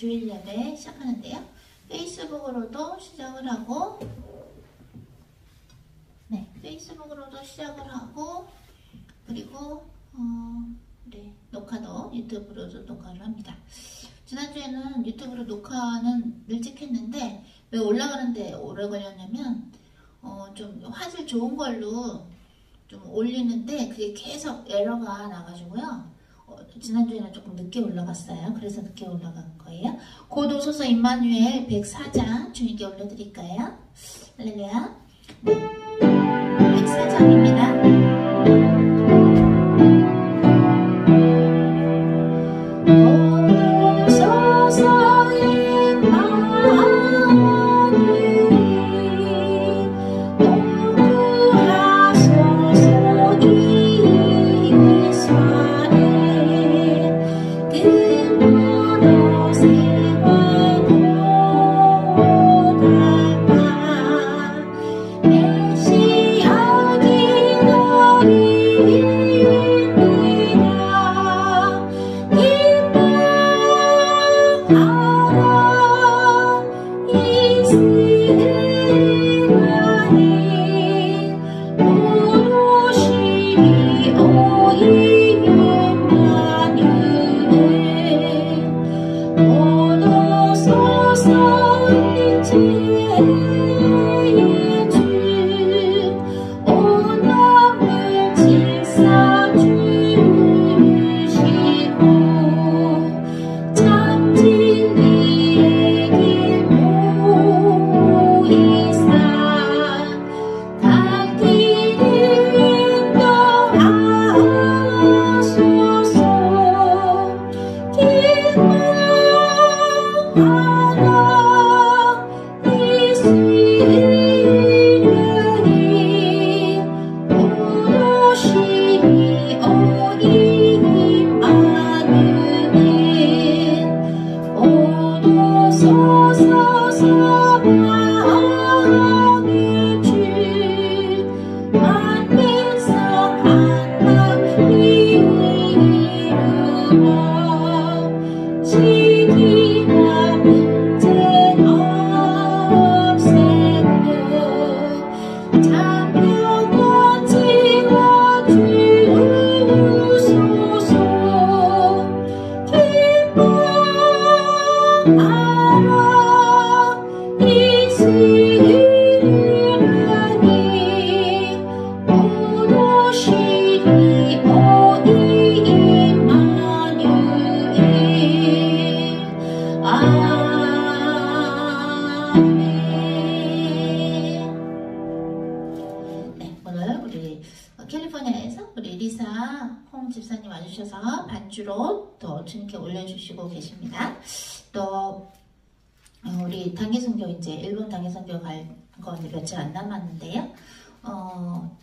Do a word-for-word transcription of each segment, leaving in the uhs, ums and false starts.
주일 예배 시작하는데요. 페이스북으로도 시작을 하고, 네, 페이스북으로도 시작을 하고, 그리고 어, 네, 녹화도 유튜브로도 녹화를 합니다. 지난주에는 유튜브로 녹화는 일찍 했는데 왜 올라가는데 오래 걸렸냐면 어, 좀 화질 좋은 걸로 좀 올리는데 그게 계속 에러가 나가지고요. 어, 지난주에는 조금 늦게 올라갔어요. 그래서 늦게 올라간 거예요. 곧 오소서 임마누엘 백사 장 주님께 올려드릴까요? 할렐루야. 네, 백사 장입니다. 반주로 또 주님께 올려주시고 계십니다. 또 우리 단기선교 이제 일본 단기선교 갈 거 며칠 안 남았는데요. 어,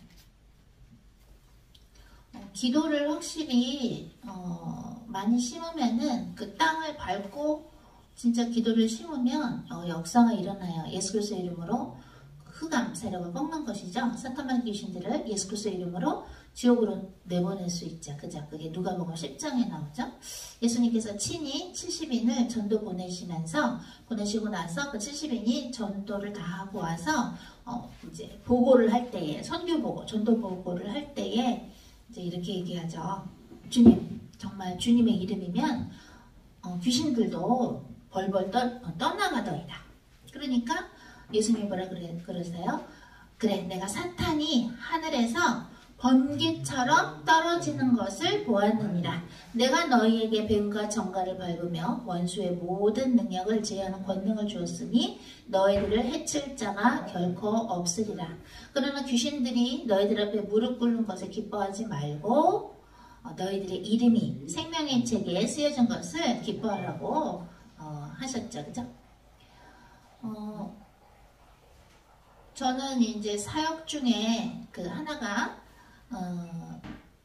어, 기도를 확실히 어, 많이 심으면은 그 땅을 밟고 진짜 기도를 심으면 어, 역사가 일어나요. 예수 그리스도 이름으로 흑암 세력을 꺾는 것이죠. 사탄만 귀신들을 예수 그리스도 이름으로 지옥으로 내보낼 수 있죠. 그죠? 그게 누가복음 십 장에 나오죠. 예수님께서 친히 칠십 인을 전도 보내시면서 보내시고 나서 그 칠십 인이 전도를 다 하고 와서 어 이제 보고를 할 때에 선교 보고, 전도 보고를 할 때에 이제 이렇게 얘기하죠. 주님, 정말 주님의 이름이면 어 귀신들도 벌벌 떠, 떠나가더이다. 그러니까 예수님이 뭐라 그래, 그러세요? 그래, 내가 사탄이 하늘에서 번개처럼 떨어지는 것을 보았느니라. 내가 너희에게 뱀과 정갈을 밟으며 원수의 모든 능력을 제하는 권능을 주었으니 너희들을 해칠 자가 결코 없으리라. 그러나 귀신들이 너희들 앞에 무릎 꿇는 것을 기뻐하지 말고 어, 너희들의 이름이 생명의 책에 쓰여진 것을 기뻐하라고 어, 하셨죠. 그죠? 어, 저는 이제 사역 중에 그 하나가 어,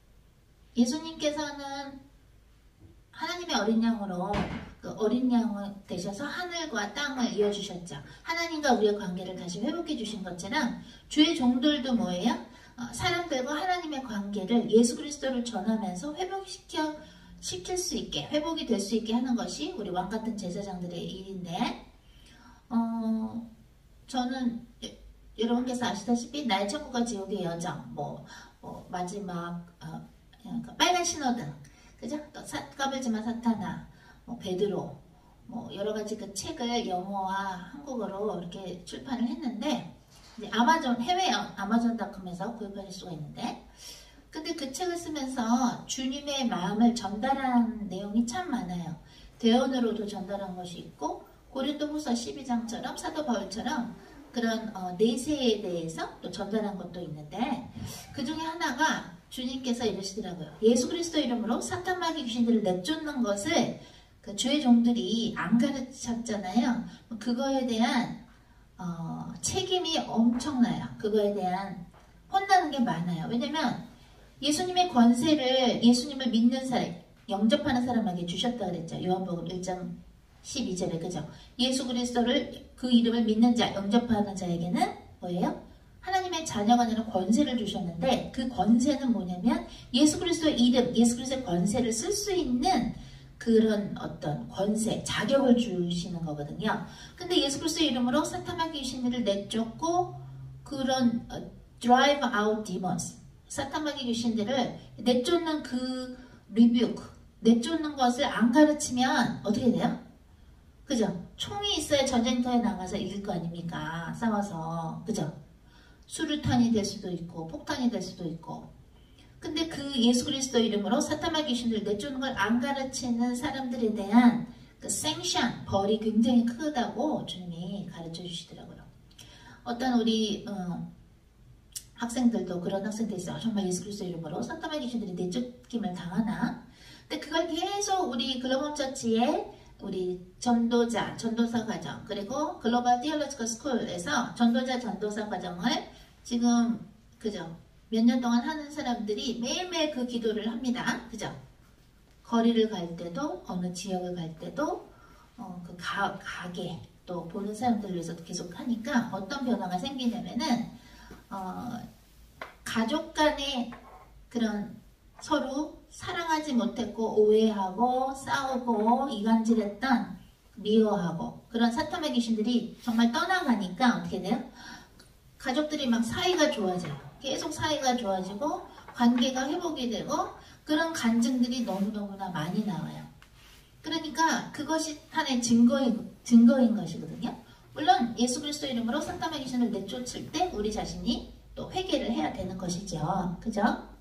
예수님께서는 하나님의 어린 양으로 그 어린 양을 되셔서 하늘과 땅을 이어주셨죠. 하나님과 우리의 관계를 다시 회복해 주신 것처럼 주의 종들도 뭐예요? 어, 사람들과 하나님의 관계를 예수 그리스도를 전하면서 회복시켜 시킬 수 있게, 회복이 될 수 있게 하는 것이 우리 왕같은 제사장들의 일인데, 어, 저는 여러분께서 아시다시피 나의 천국과 지옥의 여정, 뭐, 뭐 마지막 어, 그러니까 빨간 신호등, 그죠? 또 사, 까불지마 사탄아, 뭐 베드로, 뭐 여러 가지 그 책을 영어와 한국어로 이렇게 출판을 했는데, 이제 아마존 해외 아마존닷컴에서 구입하실 수가 있는데, 근데 그 책을 쓰면서 주님의 마음을 전달한 내용이 참 많아요. 대언으로도 전달한 것이 있고, 고린도후서 십이 장처럼 사도 바울처럼 그런 어, 내세에 대해서 또 전달한 것도 있는데, 그 중에 하나가 주님께서 이러시더라고요. 예수 그리스도 이름으로 사탄 마귀 귀신들을 내쫓는 것을 그 주의 종들이 안 가르쳤잖아요. 그거에 대한 어, 책임이 엄청나요. 그거에 대한 혼나는 게 많아요. 왜냐면 예수님의 권세를 예수님을 믿는 사람, 영접하는 사람에게 주셨다 그랬죠. 요한복음 일 장 십이 절에 그죠? 예수 그리스도를 그 이름을 믿는 자, 영접하는 자에게는 뭐예요? 하나님의 자녀가 되는 권세를 주셨는데, 그 권세는 뭐냐면 예수 그리스도의 이름, 예수 그리스도의 권세를 쓸 수 있는 그런 어떤 권세, 자격을 주시는 거거든요. 근데 예수 그리스도의 이름으로 사탄 마귀 귀신들을 내쫓고 그런 어, drive out demons, 사탄 마귀 귀신들을 내쫓는 그 rebuke, 내쫓는 것을 안 가르치면 어떻게 돼요? 그죠? 총이 있어야 전쟁터에 나가서 이길 거 아닙니까? 싸워서. 그죠? 수류탄이 될 수도 있고 폭탄이 될 수도 있고. 근데 그 예수 그리스도 이름으로 사탄 마귀 귀신들 내쫓는 걸 안 가르치는 사람들에 대한 그 생션, 벌이 굉장히 크다고 주님이 가르쳐 주시더라고요. 어떤 우리 어, 학생들도 그런 학생들 있어요. 정말 예수 그리스도 이름으로 사탄 마귀 귀신들이 내쫓김을 당하나? 근데 그걸 계속 우리 글로벌 처치에 우리 전도자, 전도사 과정, 그리고 글로벌 디얼로지컬 스쿨에서 전도자, 전도사 과정을 지금 그죠? 몇 년 동안 하는 사람들이 매일매일 그 기도를 합니다. 그죠? 거리를 갈 때도, 어느 지역을 갈 때도, 어, 그 가, 가게, 또 보는 사람들을 위해서 계속 하니까 어떤 변화가 생기냐면은, 어, 가족 간의 그런 서로 사랑하지 못했고 오해하고 싸우고 이간질했던 미워하고 그런 사탄 마귀 귀신들이 정말 떠나가니까 어떻게 돼요? 가족들이 막 사이가 좋아져요. 계속 사이가 좋아지고 관계가 회복이 되고 그런 간증들이 너무너무나 많이 나와요. 그러니까 그것이 하나의 증거인, 증거인 것이거든요. 물론 예수 그리스도 이름으로 사탄 마귀 귀신을 내쫓을 때 우리 자신이 또 회개를 해야 되는 것이죠. 그죠?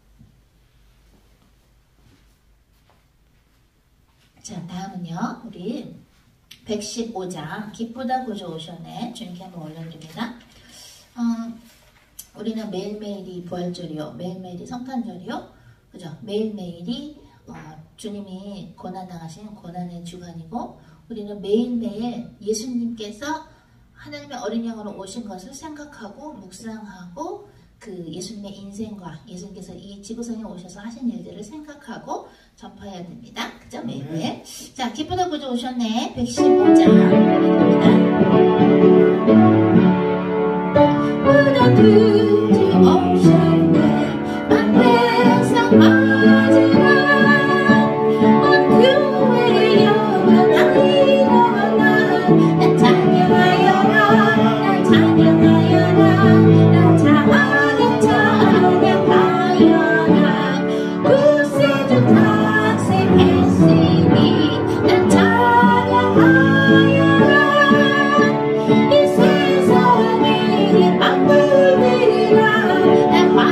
자, 다음은요. 우리 백십오 장 기쁘다 구주 오셨네. 주님께 한번 올려드립니다. 어, 우리는 매일매일이 부활절이요. 매일매일이 성탄절이요. 그죠? 매일매일이 어, 주님이 고난당하신 고난의 주간이고, 우리는 매일매일 예수님께서 하나님의 어린 양으로 오신 것을 생각하고 묵상하고 그 예수님의 인생과 예수님께서 이 지구상에 오셔서 하신 일들을 생각하고 전파해야 됩니다. 그죠? 매일매일. 네. 자, 기쁘다 구주 오셨네. 백십오 장입니다. 기쁘다 구주 오셨네. 만백성 맞으라. 온 교회에 영원하리로다. 난 찬양하여라. 난 찬양하여라. 난 찬양 찬양하여라. 구세주 탁생했으니 난 찬양하여라. 이 세상에 만물들아 난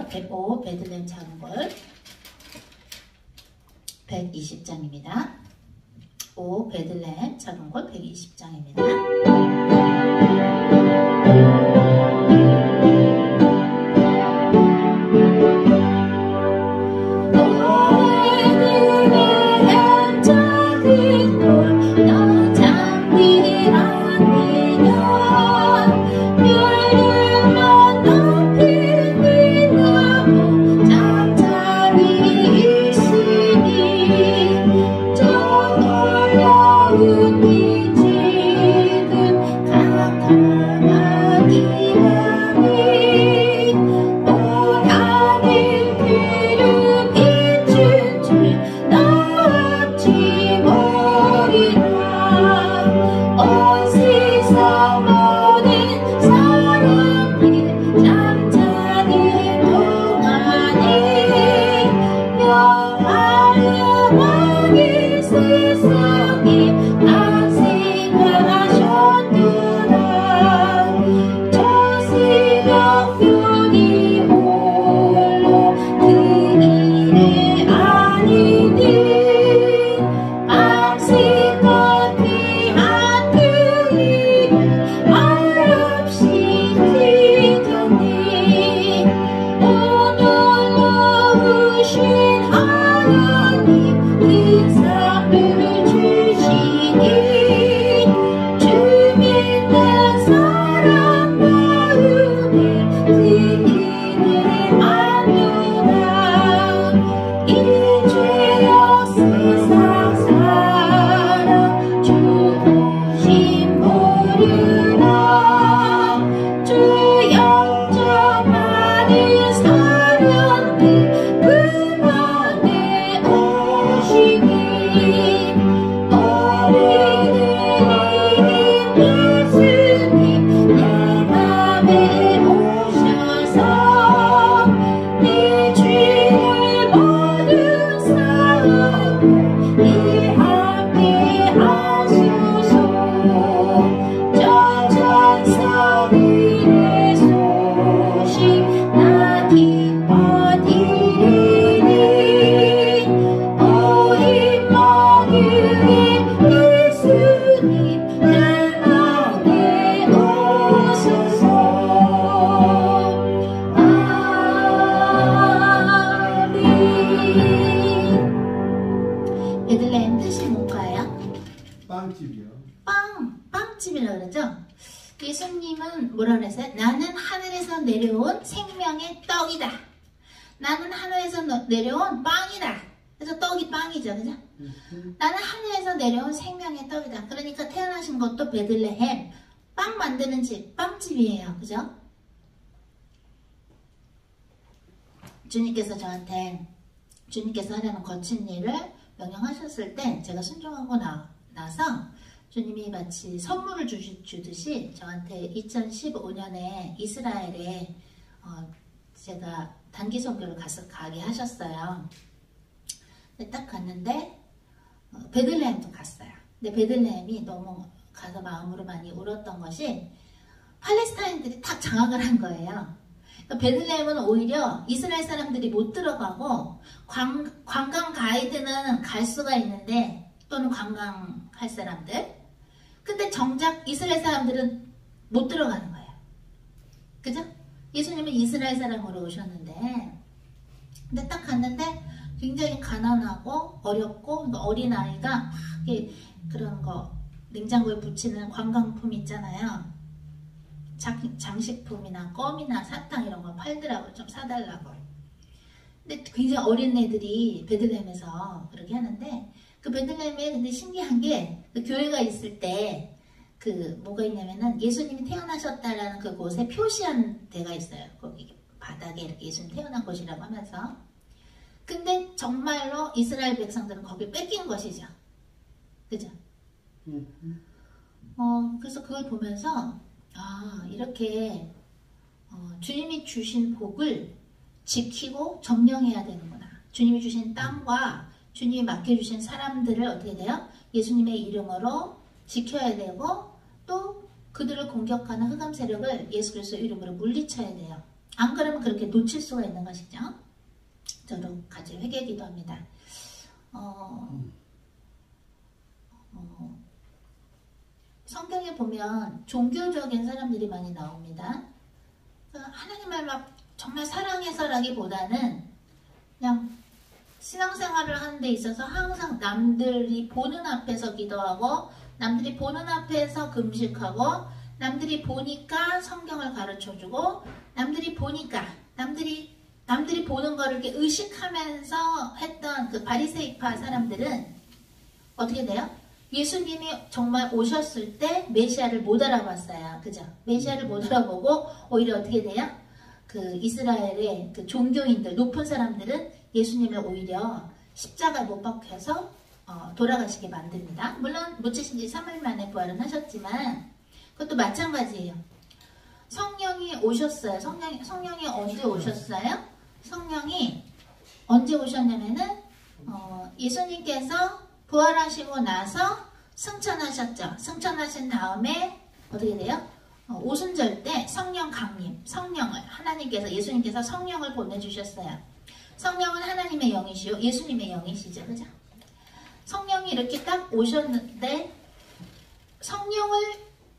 거예요. 오 베들레헴 작은 골 백이십 장입니다. 오 베들레헴 작은 골 백이십 장입니다. 베들레헴 뜻이 뭔가요? 빵집이요. 빵, 빵집이라고 그러죠? 예수님은 뭐라 그랬어요? 나는 하늘에서 내려온 생명의 떡이다. 나는 하늘에서 내려온 빵이다. 그래서 떡이 빵이죠, 그죠? 음. 나는 하늘에서 내려온 생명의 떡이다. 그러니까 태어나신 것도 베들레헴, 빵 만드는 집, 빵집이에요, 그죠? 주님께서 저한테 주님께서 하려는 거친 일을 명령하셨을 때 제가 순종하고 나, 나서 주님이 마치 선물을 주, 주듯이 저한테 이천십오 년에 이스라엘에 어, 제가 단기 선교를 가서 가게 하셨어요. 근데 딱 갔는데 어, 베들레헴도 갔어요. 근데 베들레헴이 너무 가서 마음으로 많이 울었던 것이 팔레스타인들이 탁 장악을 한 거예요. 그러니까 베들레헴은 오히려 이스라엘 사람들이 못 들어가고 관, 관광 가이드는 갈 수가 있는데 또는 관광할 사람들, 근데 정작 이스라엘 사람들은 못 들어가는 거예요. 그죠? 예수님은 이스라엘 사람으로 오셨는데 근데 딱 갔는데 굉장히 가난하고 어렵고, 그러니까 어린아이가 막 그런 거 냉장고에 붙이는 관광품 있잖아요. 장식품이나 껌이나 사탕 이런 거 팔더라고요. 좀 사달라고. 근데 굉장히 어린 애들이 베들레헴에서 그렇게 하는데, 그 베들레헴에 근데 신기한 게 그 교회가 있을 때 그 뭐가 있냐면은 예수님이 태어나셨다라는 그곳에 표시한 데가 있어요. 거기 바닥에 이렇게 예수님 태어난 곳이라고 하면서. 근데 정말로 이스라엘 백성들은 거길 뺏긴 것이죠. 그죠? 어, 그래서 그걸 보면서 아, 이렇게 어, 주님이 주신 복을 지키고 점령해야 되는구나. 주님이 주신 땅과 주님이 맡겨주신 사람들을 어떻게 돼요? 예수님의 이름으로 지켜야 되고, 또 그들을 공격하는 흑암 세력을 예수 그리스도 이름으로 물리쳐야 돼요. 안 그러면 그렇게 놓칠 수가 있는 것이죠. 저도 같이 회개기도 합니다. 어, 어, 성경에 보면 종교적인 사람들이 많이 나옵니다. 하나님을 막 정말 사랑해서라기보다는 그냥 신앙생활을 하는 데 있어서 항상 남들이 보는 앞에서 기도하고 남들이 보는 앞에서 금식하고 남들이 보니까 성경을 가르쳐주고 남들이 보니까 남들이 남들이 보는 거를 이렇게 의식하면서 했던 그 바리새이파 사람들은 어떻게 돼요? 예수님이 정말 오셨을 때 메시아를 못 알아봤어요. 그죠? 메시아를 못 알아보고 오히려 어떻게 돼요? 그 이스라엘의 그 종교인들, 높은 사람들은 예수님을 오히려 십자가 못 박혀서 어, 돌아가시게 만듭니다. 물론 묻히신 지 삼 일 만에 부활은 하셨지만 그것도 마찬가지예요. 성령이 오셨어요. 성령, 성령이 언제 오셨어요? 성령이 언제 오셨냐면은 어, 예수님께서 부활하시고 나서 승천하셨죠. 승천하신 다음에 어떻게 돼요? 어, 오순절 때 성령 강림, 성령을 하나님께서 예수님께서 성령을 보내주셨어요. 성령은 하나님의 영이시요 예수님의 영이시죠. 그죠? 성령이 이렇게 딱 오셨는데 성령을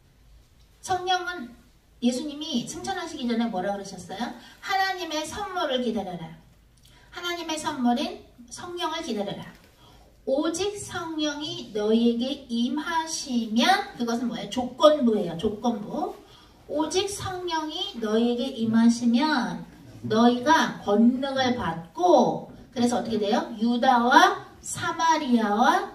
성령은 예수님이 승천하시기 전에 뭐라 그러셨어요? 하나님의 선물을 기다려라. 하나님의 선물인 성령을 기다려라. 오직 성령이 너희에게 임하시면 그것은 뭐예요? 조건부예요. 조건부. 오직 성령이 너희에게 임하시면 너희가 권능을 받고 그래서 어떻게 돼요? 유다와 사마리아와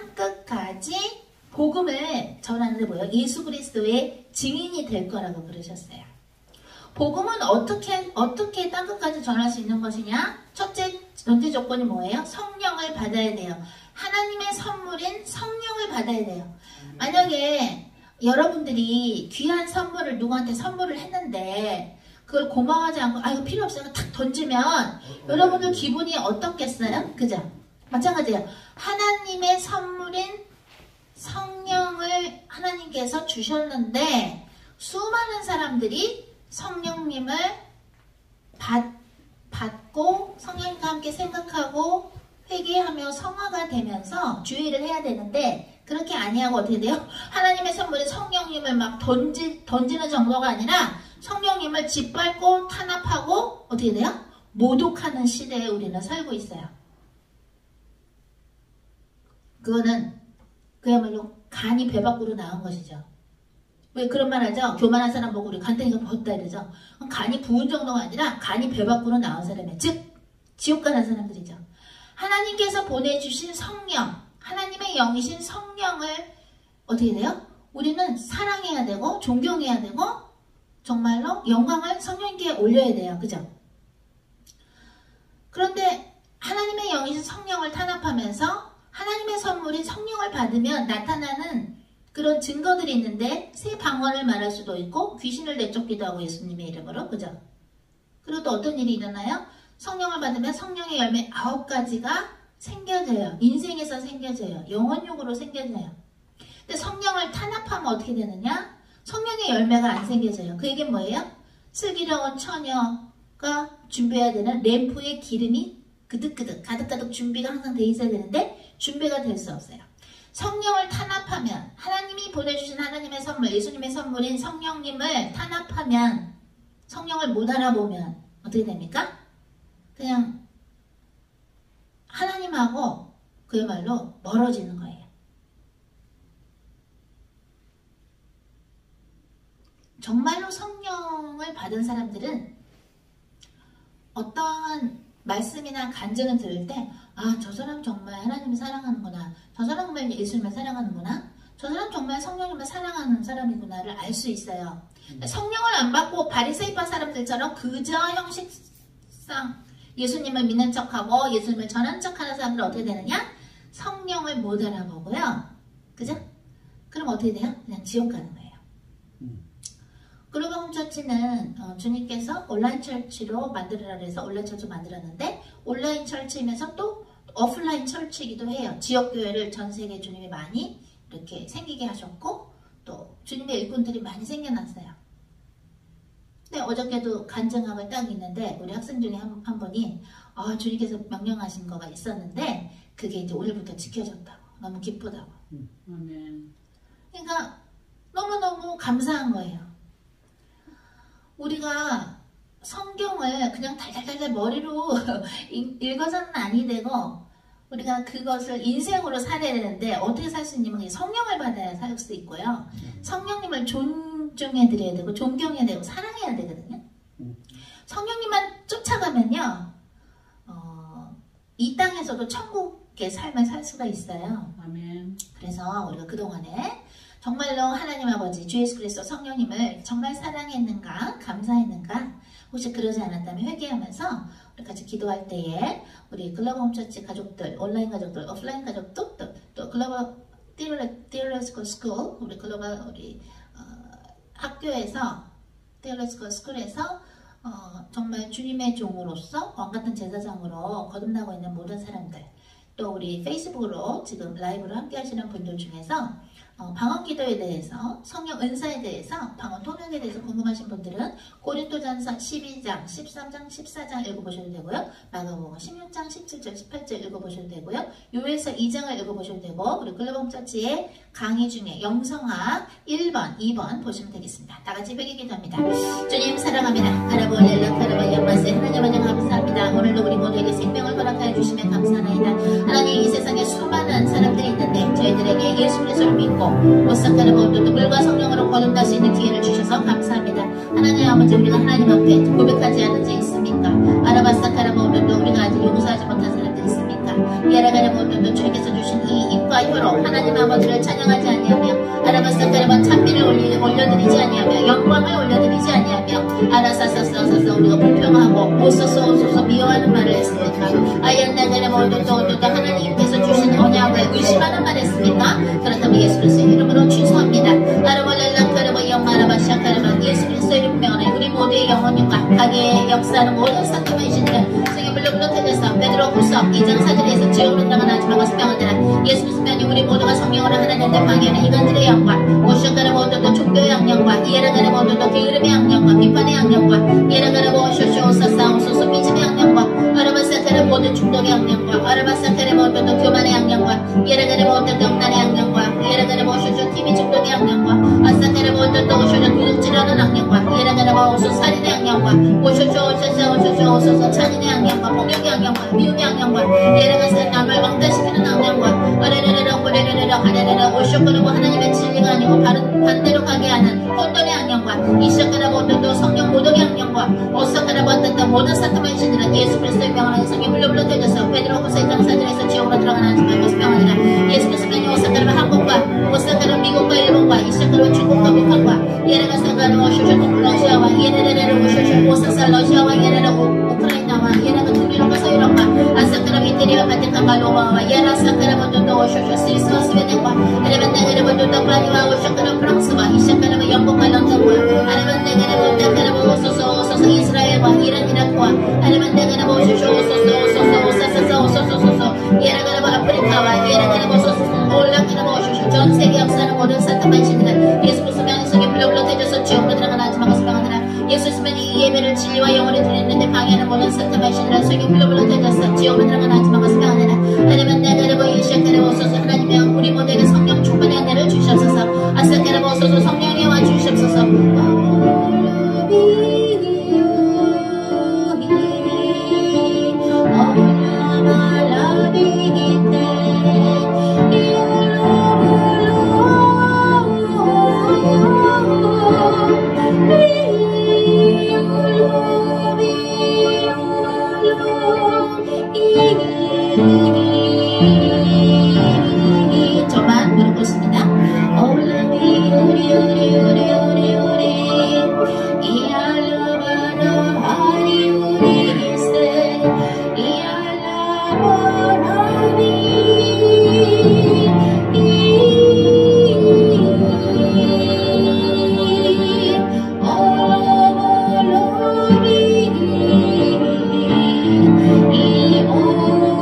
땅끝까지 복음을 전하는데 뭐예요? 예수 그리스도의 증인이 될 거라고 그러셨어요. 복음은 어떻게 어떻게 땅끝까지 전할 수 있는 것이냐? 첫째 전제 조건이 뭐예요? 성령을 받아야 돼요. 하나님의 선물인 성령을 받아야 돼요. 만약에 여러분들이 귀한 선물을 누구한테 선물을 했는데 그걸 고마워하지 않고 아 이거 필요 없어요. 탁 던지면 여러분들 기분이 어떻겠어요? 그죠? 마찬가지예요. 하나님의 선물인 성령을 하나님께서 주셨는데 수많은 사람들이 성령님을 받, 받고 성령님과 함께 생각하고 회개하며 성화가 되면서 주의를 해야 되는데 그렇게 아니하고 어떻게 돼요? 하나님의 선물인 성령님을 막 던지, 던지는 정도가 아니라 성령님을 짓밟고 탄압하고 어떻게 돼요? 모독하는 시대에 우리는 살고 있어요. 그거는 그야말로 간이 배 밖으로 나온 것이죠. 왜 그런 말 하죠? 교만한 사람 보고 우리 간땡이가 부었다 이러죠. 간이 부은 정도가 아니라 간이 배 밖으로 나온 사람이에요. 즉 지옥 가는 사람들이죠. 하나님께서 보내주신 성령, 하나님의 영이신 성령을 어떻게 돼요? 우리는 사랑해야 되고 존경해야 되고 정말로 영광을 성령님께 올려야 돼요. 그죠? 그런데 하나님의 영이신 성령을 탄압하면서 하나님의 선물인 성령을 받으면 나타나는 그런 증거들이 있는데 새 방언을 말할 수도 있고 귀신을 내쫓기도 하고 예수님의 이름으로. 그죠? 그리고 또 어떤 일이 일어나요? 성령을 받으면 성령의 열매 아홉 가지가 생겨져요. 인생에서 생겨져요. 영혼육으로 생겨져요. 근데 성령을 탄압하면 어떻게 되느냐? 성령의 열매가 안 생겨져요. 그 얘기는 뭐예요? 슬기로운 처녀가 준비해야 되는 램프의 기름이 그득그득 가득가득 준비가 항상 돼 있어야 되는데 준비가 될 수 없어요. 성령을 탄압하면 하나님이 보내주신 하나님의 선물, 예수님의 선물인 성령님을 탄압하면 성령을 못 알아보면 어떻게 됩니까? 그냥 하나님하고 그야말로 멀어지는 거예요. 정말로 성령을 받은 사람들은 어떠한 말씀이나 간증을 들을 때 아, 저 사람 정말 하나님을 사랑하는구나. 저 사람 정말 예수님을 사랑하는구나. 저 사람 정말 성령님을 사랑하는 사람이구나를 알 수 있어요. 성령을 안 받고 바리새파 사람들처럼 그저 형식상 예수님을 믿는 척하고 예수님을 전하는 척하는 사람들은 어떻게 되느냐? 성령을 못 알아보고요. 그죠? 그럼 어떻게 돼요? 그냥 지옥 가는 거예요. 글로벌 홈처치는 어, 주님께서 온라인 철치로 만들으라 해서 온라인 철치 만들었는데 온라인 철치이면서 또 오프라인 철치이기도 해요. 지역교회를 전 세계 주님이 많이 이렇게 생기게 하셨고 또 주님의 일꾼들이 많이 생겨났어요. 근데 어저께도 간증함을 딱 있는데 우리 학생 중에 한, 한 분이 아, 주님께서 명령하신 거가 있었는데 그게 이제 오늘부터 지켜졌다고. 너무 기쁘다고. 아멘. 그러니까 너무너무 감사한 거예요. 우리가 성경을 그냥 달달달달 머리로 읽어서는 아니 되고 우리가 그것을 인생으로 살아야 되는데 어떻게 살 수 있냐면 성령을 받아야 살 수 있고요. 성령님을 존중해 드려야 되고 존경해야 되고 사랑해야 되거든요. 성령님만 쫓아가면요. 어, 이 땅에서도 천국의 삶을 살 수가 있어요. 아멘. 그래서 우리가 그동안에 정말로 하나님 아버지 주 예수 그리스도 성령님을 정말 사랑했는가 감사했는가 혹시 그러지 않았다면 회개하면서 우리 같이 기도할 때에 우리 글로벌 홈처치 가족들 온라인 가족들 오프라인 가족들 또, 또 글로벌 디얼레스코 스쿨 우리 글로벌 우리 어, 학교에서 디얼레스코 스쿨에서 어, 정말 주님의 종으로서 왕같은 제사장으로 거듭나고 있는 모든 사람들 또 우리 페이스북으로 지금 라이브로 함께 하시는 분들 중에서 어, 방언 기도에 대해서 성령 은사에 대해서 방언 통역에 대해서 궁금하신 분들은 고린도전서 십이 장, 십삼 장, 십사 장 읽어보셔도 되고요. 마가복음 십육 장, 십칠 절, 십팔 절 읽어보셔도 되고요. 요엘서 이 장을 읽어보셔도 되고 우리 글로벌 처치의 강의 중에 영성학 일 번, 이 번 보시면 되겠습니다. 다 같이 회개 기도합니다. 주님 사랑합니다. 하나님 연락 하나님 연마세 하나님 아버지 감사합니다. 오늘도 우리 모두에게 생명을 허락하여 주시면 감사합니다. 하나님 이 세상에 수많은 사람들이 있는데 저희들에게 예수 그리스도를 믿고 오싹하는 모든 물과 성령으로 거듭날 수 있는 기회를 주셔서 감사합니다. 하나님 아버지 우리가 하나님 앞에 고백하지 않은 자 있습니까? 아라바사카라 모든 우리가 아직 용서하지 못한 사람들 있습니까? 예라가라 모든 주님께서 주신 이 입과 혀로 하나님 아버지를 찬양하지 아니하며 아라바사카라만 찬미를 올리, 올려드리지 아니하며 영광을 올려드리지 아니하며 아라사사사사사 우리가 불평하고 오소서 오소서 미워하는 말을 했습니까? 아얀나가라 모든 또 하나님께서 주신 언약을 의심하는 말을 했습니까? 그렇다면 예수 그리스도 이름으로 취소합니다. 아르바랄라카르바 영마라바샤카르바 예수 그리스도 이름 명하여 우리 모두의 영혼과 가게의 역사는 모든 사건만 이신들은 성의 물로 불러타져서 베드로 후서 이 장 사 절에서 지옥으로 들어간 아줌마가 수명하더라. 예수 그리스도니 우리 모두가 성령으로 하나님께 방해하는 이간들의 영과 오셔가르 모두도 종교의 양령과 이에라가르 모두도 게으름의 양령과 비판의 양령과 이에라가르 모쇼쇼 오사사 오소소 미침의 양령과 아르바사카르 모든 중독의 양령과 아르바사카르 모두도 교만의 양령과 이에라가르 모두도 억난의 양령과 이에라가르 모쇼쇼 티비 중독의 양령과 아사카르 모두도 오쇼쇼 도둑질하는 양령과 이에라가르 모쇼 살인의 양령과 오쇼쇼 오쇼쇼 오쇼쇼 오소소 잔인의 양령과 폭력의 양령과 미움의 양령과 이에라가르 남을 왕따시키는 양령과 아레레레레 호레레레레 하레레레 오쇼코르고 하나님의 진리가 아니고 바른 반대로 가게 하는 혼돈의 양령과 이샤카라 모두도 성령 모독의 양령과 오사카라 모두도 모든 사탄의 신들은 예수 그리스도의 명하는 성이 물려불러 되어져서 베드로 후서 이 장 사 절에서 지옥으로 들어가는 아줌마의 모습 명하니라. 예수 그리스도의 오사카라 한국과 오사카라 미국과 일본과 이샤카라 중국과 북한과 예레가사카라 오쇼쇼 러시아와 예레레레 오쇼쇼 오사사 러시아와 예레레 우크라이나와 예레가 동유럽과 서유럽과 아사카라 미테리와 바티칸과 로마와 예라사카라 모두도 오쇼쇼 스위스와 스웨덴과 아레반네게레 모두도 파리와 오쇼카라 프랑스와 이샤카라 영국과 런던과 아레반네게레 모두도 오소소 오소소 이스라엘과 이란 이라크와 아레반네게레 오쇼쇼 오소소 오소소 오사사사 오소소소소 예라가라 아프리카와 예라가라 오소소소 올라가라 오쇼쇼 전 세계 역사는 모든 사탄만 신들은 예수 그리스도 명성에 불러불러 대줘서 지옥으로 들어간 아줌마가 수명하더라. 예수 그리스도는 이 예배를 진리와 영원히 드렸는데 방해하는 모든 사탄만 신들은 속에 불러불러 대줘서 지옥으로 들어간 아줌마가 수명하더라. 아레반네게레 이샤카라 오소소 하나님의 우리 모두에게 성령 충만의 은혜를 주시옵소서. 아사카라 오소소 성령의 와 주시옵소서. 저만 부르고 있습니다. 올라비 우리 우리 우리 우리 우리 이알라바나 하리 우리 이세 이알라바나비 이 올라바나비 이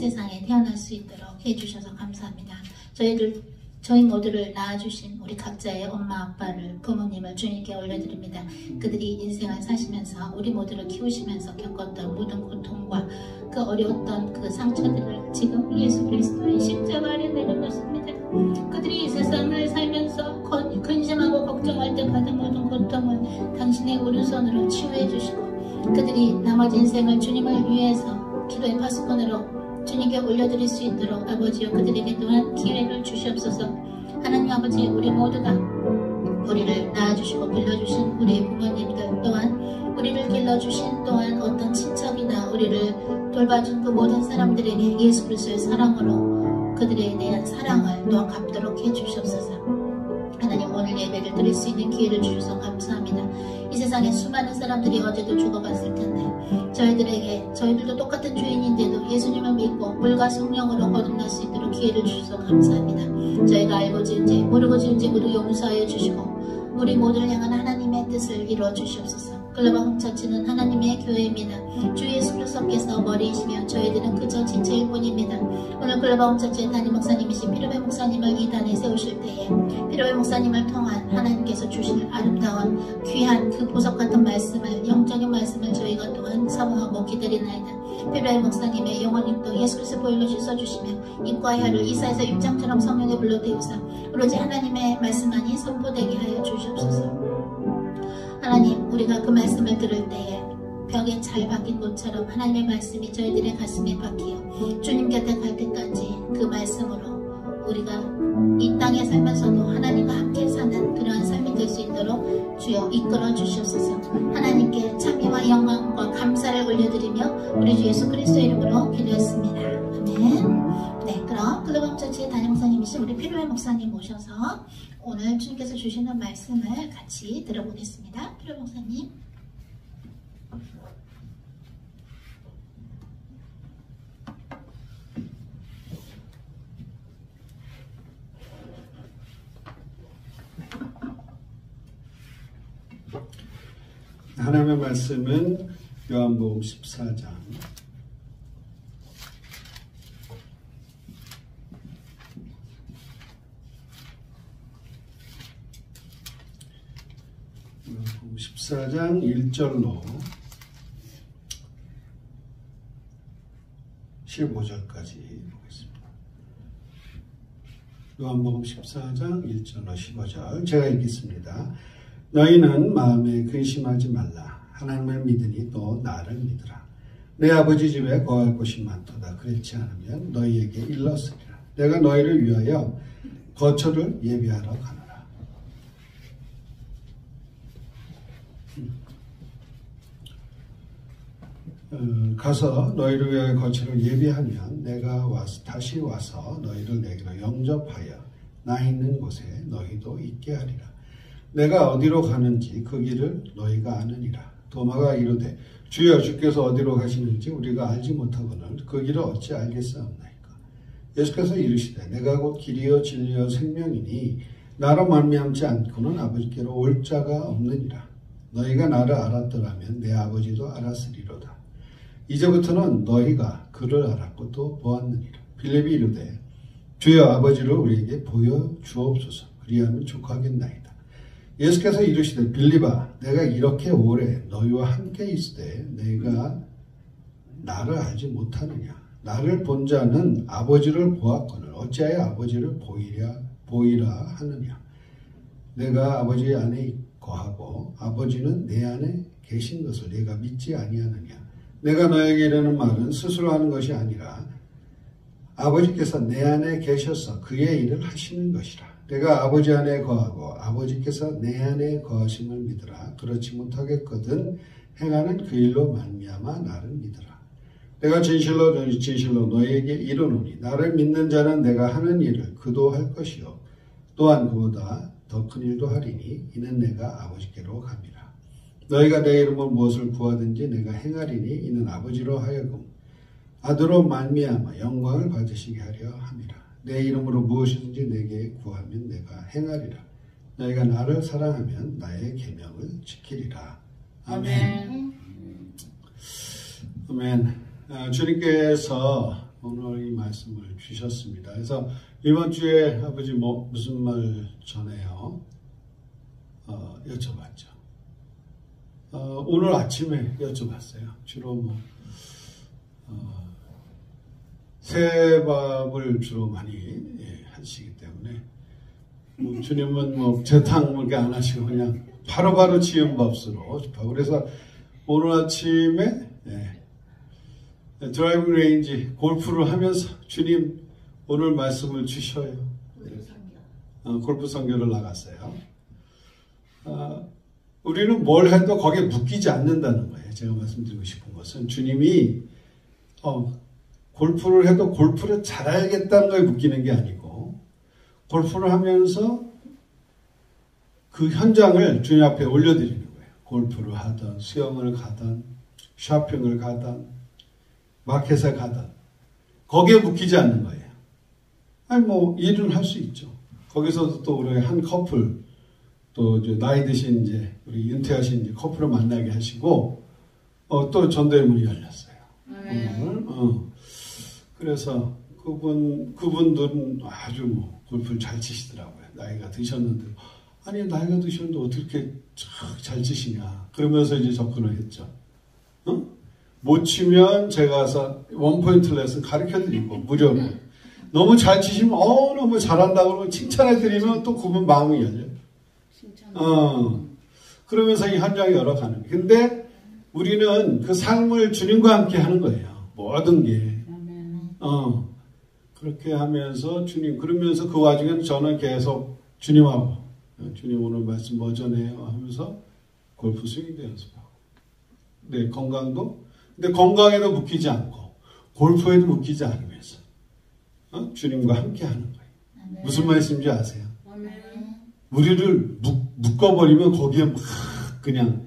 세상에 태어날 수 있도록 해주셔서 감사합니다. 저희들 저희 모두를 낳아주신 우리 각자의 엄마 아빠를 부모님을 주님께 올려드립니다. 그들이 인생을 사시면서 우리 모두를 키우시면서 겪었던 모든 고통과 그 어려웠던 그 상처들을 지금 예수 그리스도의 십자가 아래 내려놓습니다. 그들이 이 세상을 살면서 근심하고 걱정할 때 받은 모든 고통을 당신의 오른손으로 치유해 주시고 그들이 나머지 인생을 주님을 위해서 기도의 파수꾼으로 주님께 올려드릴 수 있도록 아버지여 그들에게 또한 기회를 주시옵소서. 하나님 아버지 우리 모두가 우리를 낳아주시고 길러주신 우리 부모님들 또한 우리를 길러주신 또한 어떤 친척이나 우리를 돌봐준 그 모든 사람들에게 예수 그리스도의 사랑으로 그들에 대한 사랑을 또한 갚도록 해주시옵소서. 하나님 오늘 예배를 드릴 수 있는 기회를 주셔서 감사합니다. 이 세상에 수많은 사람들이 어제도 죽어갔을 텐데 저희들에게 저희들도 똑같은 죄인인데도 예수님을 믿고 물과 성령으로 거듭날 수 있도록 기회를 주셔서 감사합니다. 저희가 알고 지은 죄 모르고 지은 죄 모두 용서하여 주시고 우리 모두를 향한 하나님의 뜻을 이루어 주시옵소서. 글로벌 홍처치는 하나님의 교회입니다. 주 예수 그리스도께서 머리이시며 저희들은 그저 지체일 뿐입니다. 오늘 글로벌 홍처치의 담임 목사님이신 피로베 목사님을 이 단에 세우실 때에 피로베 목사님을 통한 하나님께서 주실 아름다운 귀한 그 보석 같은 말씀을 영적인 말씀을 저희가 또한 사모하고 기다리나이다. 피로베 목사님의 영혼님도 예수 그리스도 보혈로 씻어주시며 입과 혀를 이사에서 입장처럼 성령의 불로 데우사 오로지 하나님의 말씀만이 선포되게 하여 주시옵소서. 하나님 우리가 그 말씀을 들을 때에 벽에 잘 박힌 못처럼 하나님의 말씀이 저희들의 가슴에 박히어 주님 곁에 갈 때까지 그 말씀으로 우리가 이 땅에 살면서도 하나님과 함께 사는 그러한 삶이 될 수 있도록 주여 이끌어 주시옵소서. 하나님께 찬미와 영광과 감사를 올려드리며 우리 주 예수 그리스도의 이름으로 기도했습니다. 아멘. 네, 그럼 글로벌 홍처치의 담임 목사님이신 우리 피로베 목사님 모셔서 오늘 주님께서 주시는 말씀을 같이 들어보겠습니다. 피로베 목사님. 하나님의 말씀은 요한복음 십사 장 십사 장 일 절로 십오 절까지 보겠습니다. 요한복음 십사 장 일 절로 십오 절 제가 읽겠습니다. 너희는 마음에 근심하지 말라. 하나님을 믿으니 또 나를 믿으라. 내 아버지 집에 거할 곳이 많도다. 그렇지 않으면 너희에게 일렀으리라. 내가 너희를 위하여 거처를 예비하러 가노라. 어, 가서 너희를 위하여 거처를 예비하면 내가 와서, 다시 와서 너희를 내게로 영접하여 나 있는 곳에 너희도 있게 하리라. 내가 어디로 가는지 그 길을 너희가 아느니라. 도마가 이르되 주여 주께서 어디로 가시는지 우리가 알지 못하거늘 그 길을 어찌 알겠사옵나이까. 예수께서 이르시되 내가 곧 길이요 진리요 생명이니 나로 말미암지 않고는 아버지께로 올 자가 없느니라. 너희가 나를 알았더라면 내 아버지도 알았으리로다. 이제부터는 너희가 그를 알았고 또 보았느니라. 빌립이 이르되 주여 아버지를 우리에게 보여주옵소서. 그리하면 족하겠나이다. 예수께서 이르시되 빌립아 내가 이렇게 오래 너희와 함께 있으되 내가 나를 알지 못하느냐. 나를 본 자는 아버지를 보았거늘 어찌하여 아버지를 보이랴, 보이라 하느냐. 내가 아버지 안에 거하고 아버지는 내 안에 계신 것을 내가 믿지 아니하느냐. 내가 너에게 이르는 말은 스스로 하는 것이 아니라 아버지께서 내 안에 계셔서 그의 일을 하시는 것이라. 내가 아버지 안에 거하고 아버지께서 내 안에 거하심을 믿으라. 그렇지 못하겠거든 행하는 그 일로 말미암아 나를 믿으라. 내가 진실로 진실로 너희에게 이르노니 나를 믿는 자는 내가 하는 일을 그도 할 것이요 또한 그보다 더 큰 일도 하리니 이는 내가 아버지께로 감이라. 너희가 내 이름으로 무엇을 구하든지 내가 행하리니 이는 아버지로 하여금 아들로 말미암아 영광을 받으시게 하려 함이라. 내 이름으로 무엇이든지 내게 구하면 내가 행하리라. 너희가 나를 사랑하면 나의 계명을 지키리라. 아멘. 아멘. 아, 주님께서 오늘 이 말씀을 주셨습니다. 그래서 이번 주에 아버지 뭐 무슨 말 전해요? 어, 여쭤봤죠. 어, 오늘 아침에 여쭤봤어요. 주로 뭐 어, 새밥을 주로 많이 예, 하시기 때문에 뭐 주님은 뭐 재탕 그렇게 안 하시고 그냥 바로바로 지은 밥으로 그래서 오늘 아침에 예, 드라이브 레인지 골프를 하면서 주님 오늘 말씀을 주셔요. 어, 골프 선교를 나갔어요. 어, 우리는 뭘 해도 거기에 묶이지 않는다는 거예요. 제가 말씀드리고 싶은 것은 주님이 어, 골프를 해도 골프를 잘해야겠다는 거에 묶이는 게 아니고 골프를 하면서 그 현장을 주님 앞에 올려드리는 거예요. 골프를 하든 수영을 가든 쇼핑을 가든 마켓에 가든 거기에 묶이지 않는 거예요. 아니 뭐 일은 할 수 있죠. 거기서도 또 우리 한 커플 또 이제 나이 드신 이제 우리 은퇴하신 이제 커플을 만나게 하시고 어, 또 전도의 문이 열렸어요. 오늘. 어. 그래서 그분 그분들은 아주 뭐 골프를 잘 치시더라고요. 나이가 드셨는데 아니 나이가 드셨는데 어떻게 잘 치시냐. 그러면서 이제 접근을 했죠. 어? 못 치면 제가 가서 원포인트 레슨 가르쳐드리고 무료로 너무 잘 치시면 어 너무 잘한다고 그러면 칭찬해드리면 또 그분 마음이 열려요. 어. 그러면서 이 현장이 열어가는 거예요. 근데 우리는 그 삶을 주님과 함께 하는 거예요. 모든 게. 어. 그렇게 하면서 주님 그러면서 그 와중에 저는 계속 주님하고 주님 오늘 말씀 뭐 전해요 하면서 골프 스윙도 연습하고 네 건강도 근데 건강에도 묶이지 않고 골프에도 묶이지 않으면서 어? 주님과 함께 하는 거예요. 네. 무슨 말씀인지 아세요? 네. 우리를 묶, 묶어버리면 거기에 막 그냥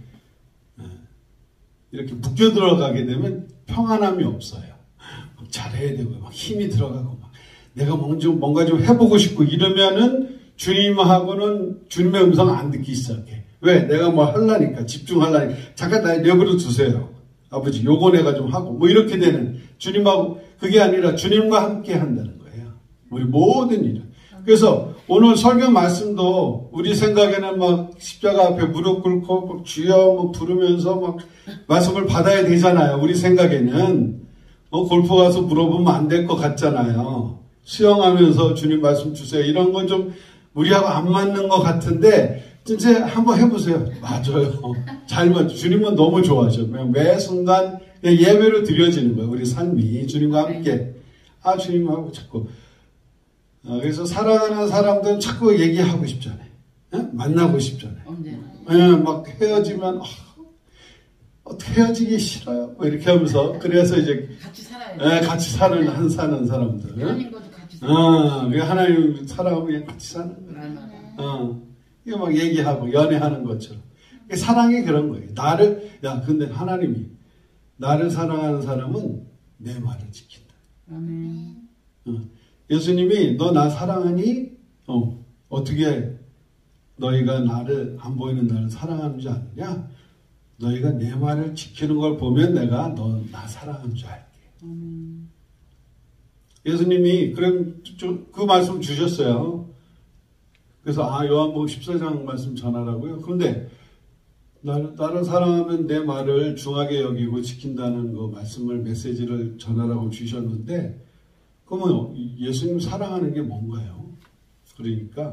이렇게 묶여 들어가게 되면 평안함이 없어요. 막 잘해야 되고 막 힘이 들어가고 막 내가 뭔가, 뭔가 좀 해보고 싶고 이러면은 주님하고는 주님의 음성 안 듣기 시작해. 왜? 내가 뭐 하려니까 집중하려니까 잠깐 나 내버려 두세요. 아버지 요거 내가 좀 하고 뭐 이렇게 되는 주님하고 그게 아니라 주님과 함께 한다는 거예요. 우리 모든 일을. 그래서 오늘 설교 말씀도 우리 생각에는 막 십자가 앞에 무릎 꿇고 막 주여 뭐 부르면서 막 말씀을 받아야 되잖아요. 우리 생각에는 어, 골프 가서 물어보면 안 될 것 같잖아요. 수영하면서 주님 말씀 주세요. 이런 건 좀 우리하고 안 맞는 것 같은데 이제 한번 해보세요. 맞아요. 잘 맞죠. 주님은 너무 좋아하죠. 매 순간 예배로 드려지는 거예요. 우리 삶이 주님과 함께. 아 주님하고 자꾸. 어, 그래서 사랑하는 사람들은 자꾸 얘기하고 싶잖아요. 에? 만나고 싶잖아요. 에, 막 헤어지면 어, 어떻게 헤어지기 싫어요. 뭐 이렇게 하면서 그래서 이제 같이 살아요. 에, 같이 사는 한 사는 사람들. 하나님과도 같이 살아요. 어, 하나님 사랑하고 그냥 같이 사는 거예요. 어, 이거 막 얘기하고 연애하는 것처럼. 사랑이 그런 거예요. 나를 야 근데 하나님이 나를 사랑하는 사람은 내 말을 지킨다. 아멘. 어, 예수님이 너 나 사랑하니? 어, 어떻게 너희가 나를 안 보이는 나를 사랑하는 줄 아느냐? 너희가 내 말을 지키는 걸 보면 내가 너 나 사랑하는 줄 알게. 아멘. 예수님이 그럼 그 말씀 주셨어요. 그래서 아 요한복음 십사 장 말씀 전하라고요. 그런데 나를, 나를 사랑하면 내 말을 중하게 여기고 지킨다는 그 말씀을 메시지를 전하라고 주셨는데 그러면 예수님 사랑하는 게 뭔가요? 그러니까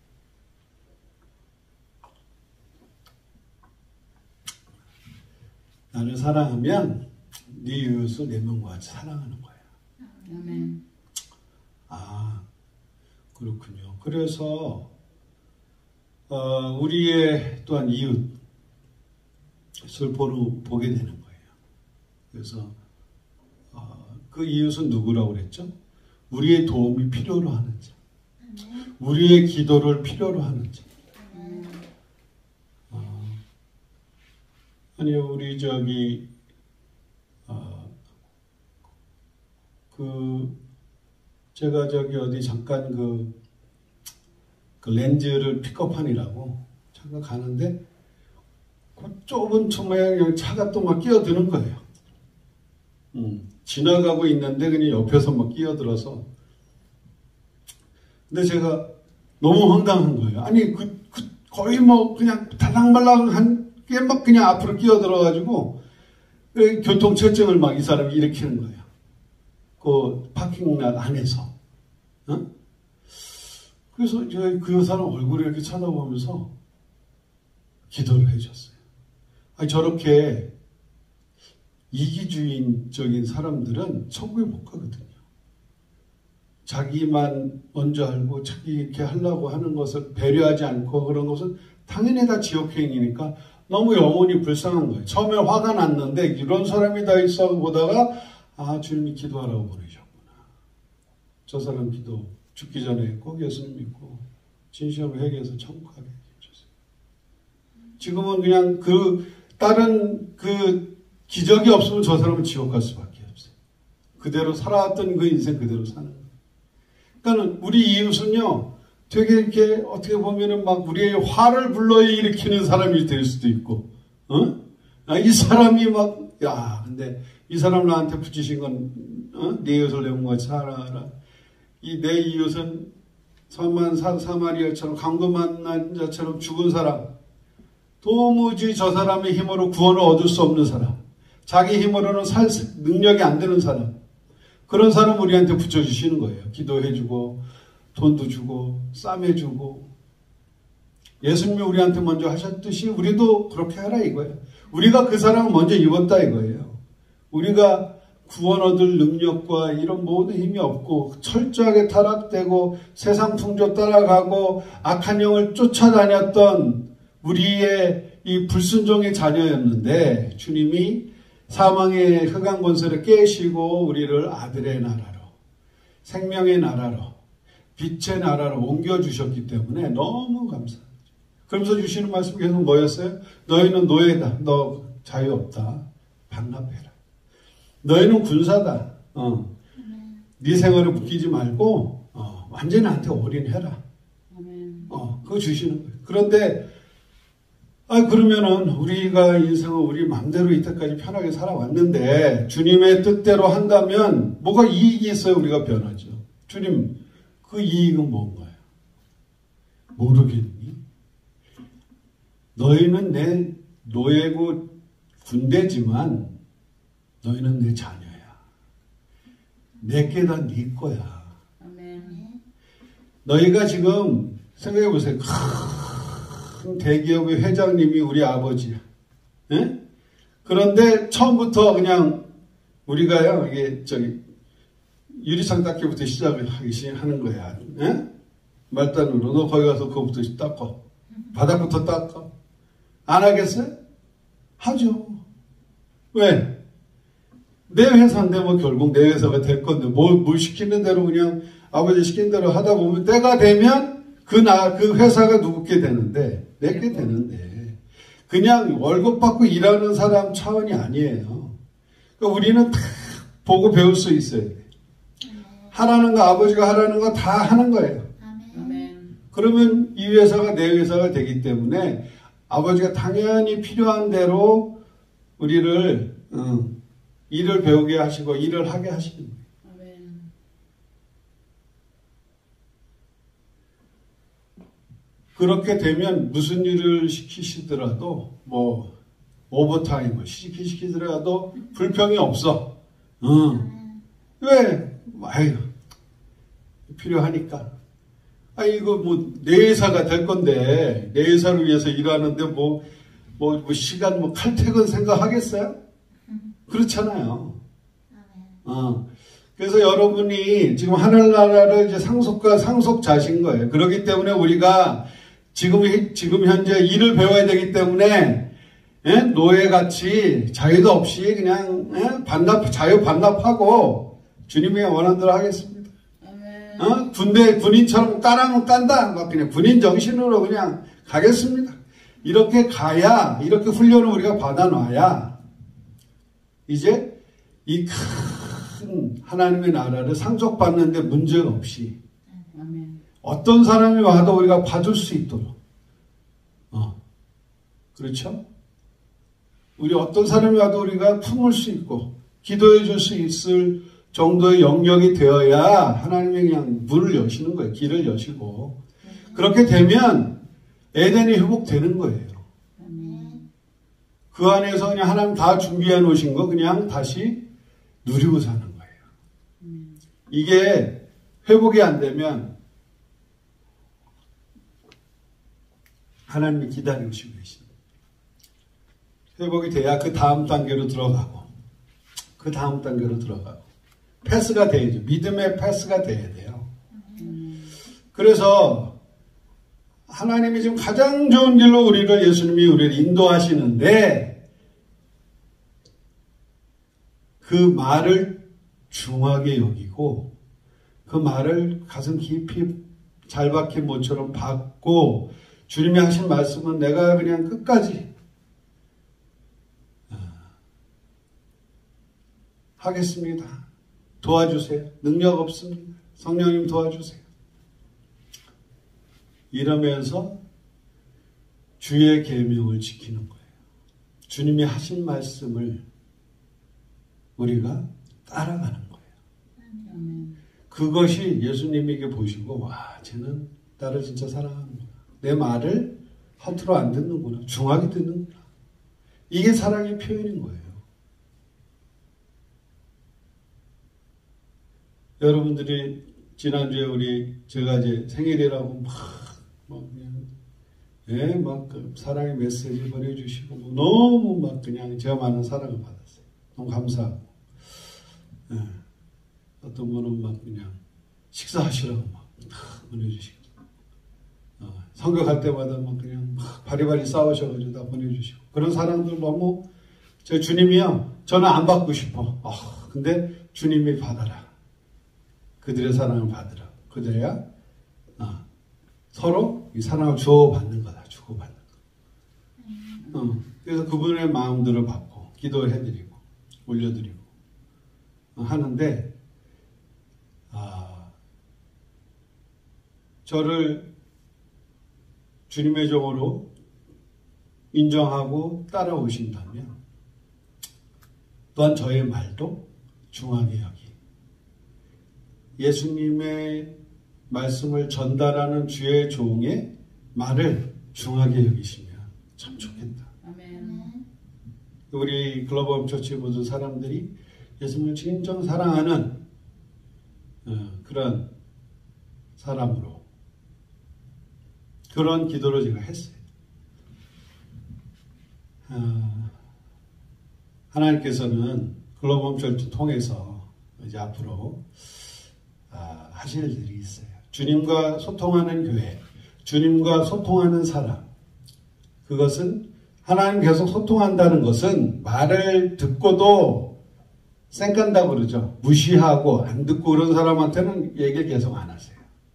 나를 사랑하면 네 이웃을 내 명과 같이 사랑하는 거예요. 아멘. 아 그렇군요. 그래서 어, 우리의 또한 이웃을 보러 보게 되는 거예요. 그래서 어, 그 이웃은 누구라고 그랬죠? 우리의 도움이 필요로 하는 자. 우리의 기도를 필요로 하는 자. 어, 아니요, 우리 저기 어, 그 제가 저기 어디 잠깐 그, 그 렌즈를 픽업하느라고 잠깐 가는데 그 좁은 초모양 차가 또 막 끼어드는 거예요. 음, 지나가고 있는데 그냥 옆에서 막 끼어들어서. 근데 제가 너무 황당한 거예요. 아니, 그, 그 거의 뭐 그냥 달랑말랑한 게 막 그냥 앞으로 끼어들어가지고 교통체증을 막 이 사람이 일으키는 거예요. 그 파킹lot 안에서. 어? 그래서 제가 그 사람 얼굴을 이렇게 쳐다보면서 기도를 해줬어요. 아니, 저렇게 이기주의적인 사람들은 천국에 못 가거든요. 자기만 먼저 알고 자기 이렇게 하려고 하는 것을 배려하지 않고 그런 것은 당연히 다 지옥행이니까 너무 영혼이 불쌍한 거예요. 처음에 화가 났는데 이런 사람이 다 있어 보다가 아, 주님이 기도하라고 보내셨구나. 저 사람 기도 죽기 전에 했고 예수님 믿고 진실로 회개해서 천국 가게 해줬어요. 지금은 그냥 그 다른 그 기적이 없으면 저 사람은 지옥 갈 수밖에 없어요. 그대로 살아왔던 그 인생 그대로 사는 거예요. 그러니까 우리 이웃은요, 되게 이렇게 어떻게 보면은 막 우리의 화를 불러일으키는 사람이 될 수도 있고, 어? 아, 이 사람이 막, 야, 근데 이 사람 나한테 붙이신 건, 어? 내 이웃을 내 몸같이 살아라. 이 내 이웃은 선만 사마리아처럼 강도 만난 자처럼 죽은 사람, 도무지 저 사람의 힘으로 구원을 얻을 수 없는 사람, 자기 힘으로는 살 능력이 안 되는 사람, 그런 사람 우리한테 붙여주시는 거예요. 기도해주고 돈도 주고 쌈해주고. 예수님이 우리한테 먼저 하셨듯이 우리도 그렇게 하라 이거예요. 우리가 그 사람을 먼저 입었다 이거예요. 우리가 구원 얻을 능력과 이런 모든 힘이 없고 철저하게 타락되고 세상 풍조 따라가고 악한 영을 쫓아다녔던 우리의 이 불순종의 자녀였는데 주님이 사망의 흑암 권세를 깨시고 우리를 아들의 나라로, 생명의 나라로, 빛의 나라로 옮겨주셨기 때문에 너무 감사합니다. 그러면서 주시는 말씀이 계속 뭐였어요? 너희는 노예다. 너 자유 없다. 반납해라. 너희는 군사다. 어. 네 생활에 묶이지 말고 어. 완전히 나한테 올인해라. 어. 그거 주시는 거예요. 그런데 아, 그러면은 우리가 인생을 우리 마음대로 이때까지 편하게 살아왔는데 주님의 뜻대로 한다면 뭐가 이익이 있어요? 우리가 변하죠. 주님, 그 이익은 뭔가요? 모르겠니? 너희는 내 노예고 군대지만 너희는 내 자녀야. 내게 다 네 거야. 아멘. 너희가 지금 생각해 보세요. 큰 대기업의 회장님이 우리 아버지야. 예? 그런데 처음부터 그냥 우리가요, 이게 저기 유리창 닦기부터 시작을 하기 하는 거야. 예? 말단으로 너 거기 가서 그거부터 닦아. 바닥부터 닦아. 안 하겠어요? 하죠. 왜? 내 회사인데 뭐 결국 내 회사가 될 건데 뭘, 뭘 시키는 대로 그냥 아버지 시킨 대로 하다 보면 때가 되면 그 나, 그 회사가 누구게 되는데, 내게 되는데, 그냥 월급 받고 일하는 사람 차원이 아니에요. 그러니까 우리는 다 보고 배울 수 있어야 돼. 하라는 거, 아버지가 하라는 거 다 하는 거예요. 아멘. 그러면 이 회사가 내 회사가 되기 때문에 아버지가 당연히 필요한 대로 우리를, 어, 일을 배우게 하시고 일을 하게 하시는 거예요. 그렇게 되면 무슨 일을 시키시더라도 뭐 오버타임을 시키시더라도 불평이 없어. 응. 왜? 아유, 필요하니까. 아, 이거 뭐 내 회사가 될 건데 내 회사를 위해서 일하는데 뭐, 뭐, 뭐 시간 뭐 칼퇴근 생각하겠어요? 그렇잖아요. 어. 그래서 여러분이 지금 하늘나라를 이제 상속과 상속자신 거예요. 그렇기 때문에 우리가 지금, 지금 현재 일을 배워야 되기 때문에, 예? 노예같이 자유도 없이 그냥, 예? 반납, 자유 반납하고 주님이 원하는 대로 하겠습니다. 어? 군대, 군인처럼 까라면 깐다. 막 그냥 군인 정신으로 그냥 가겠습니다. 이렇게 가야, 이렇게 훈련을 우리가 받아놔야, 이제 이 큰 하나님의 나라를 상속받는데 문제가 없이, 어떤 사람이 와도 우리가 봐줄 수 있도록. 어. 그렇죠? 우리 어떤 사람이 와도 우리가 품을 수 있고, 기도해 줄 수 있을 정도의 영역이 되어야 하나님이 그냥 문을 여시는 거예요. 길을 여시고. 그렇게 되면 에덴이 회복되는 거예요. 그 안에서 그냥 하나님 다 준비해 놓으신 거 그냥 다시 누리고 사는 거예요. 이게 회복이 안 되면 하나님이 기다리고 계십니다. 회복이 돼야 그 다음 단계로 들어가고 그 다음 단계로 들어가고 패스가 돼야죠. 믿음의 패스가 돼야 돼요. 그래서 하나님이 지금 가장 좋은 길로 우리를 예수님이 우리를 인도하시는데 그 말을 중하게 여기고 그 말을 가슴 깊이 잘 박힌 모처럼 받고 주님이 하신 말씀은 내가 그냥 끝까지 하겠습니다. 도와주세요. 능력 없습니다. 성령님 도와주세요. 이러면서 주의 계명을 지키는 거예요. 주님이 하신 말씀을 우리가 따라가는 거예요. 그것이 예수님에게 보시고 와 쟤는 나를 진짜 사랑하는구나. 내 말을 허투루 안 듣는구나. 중하게 듣는구나. 이게 사랑의 표현인 거예요. 여러분들이 지난주에 우리 제가 이제 생일이라고 막, 막 그냥 예, 막 그 사랑의 메시지 보내주시고 뭐 너무 막 그냥 제가 많은 사랑을 받았어요. 너무 감사하고 예, 어떤 분은 막 그냥 식사하시라고 막 보내주시고 어, 성교 갈 때마다 막 그냥 막 바리바리 싸우셔가지고 다 보내주시고 그런 사랑들 너무 제 주님이요 저는 안 받고 싶어. 어, 근데 주님이 받아라. 그들의 사랑을 받으라. 그들이야 어, 서로 이 사랑을 주고받는 거다. 주고받는 거. 어, 그래서 그분의 마음들을 받고 기도해드리고 올려드리고 어, 하는데 아, 저를 주님의 종으로 인정하고 따라오신다면 또한 저의 말도 중하게 여기 예수님의 말씀을 전달하는 주의 종의 말을 중하게 여기시면 참 좋겠다. 아멘. 우리 글로벌 처치 모든 사람들이 예수님을 진정 사랑하는 어, 그런 사람으로 그런 기도를 제가 했어요. 어, 하나님께서는 글로벌 처치 통해서 이제 앞으로 아, 하실 일이 있어요. 주님과 소통하는 교회, 주님과 소통하는 사람. 그것은 하나님 계속 소통한다는 것은 말을 듣고도 쌩깐다고 그러죠. 무시하고 안 듣고 그런 사람한테는 얘기를 계속 안 하세요.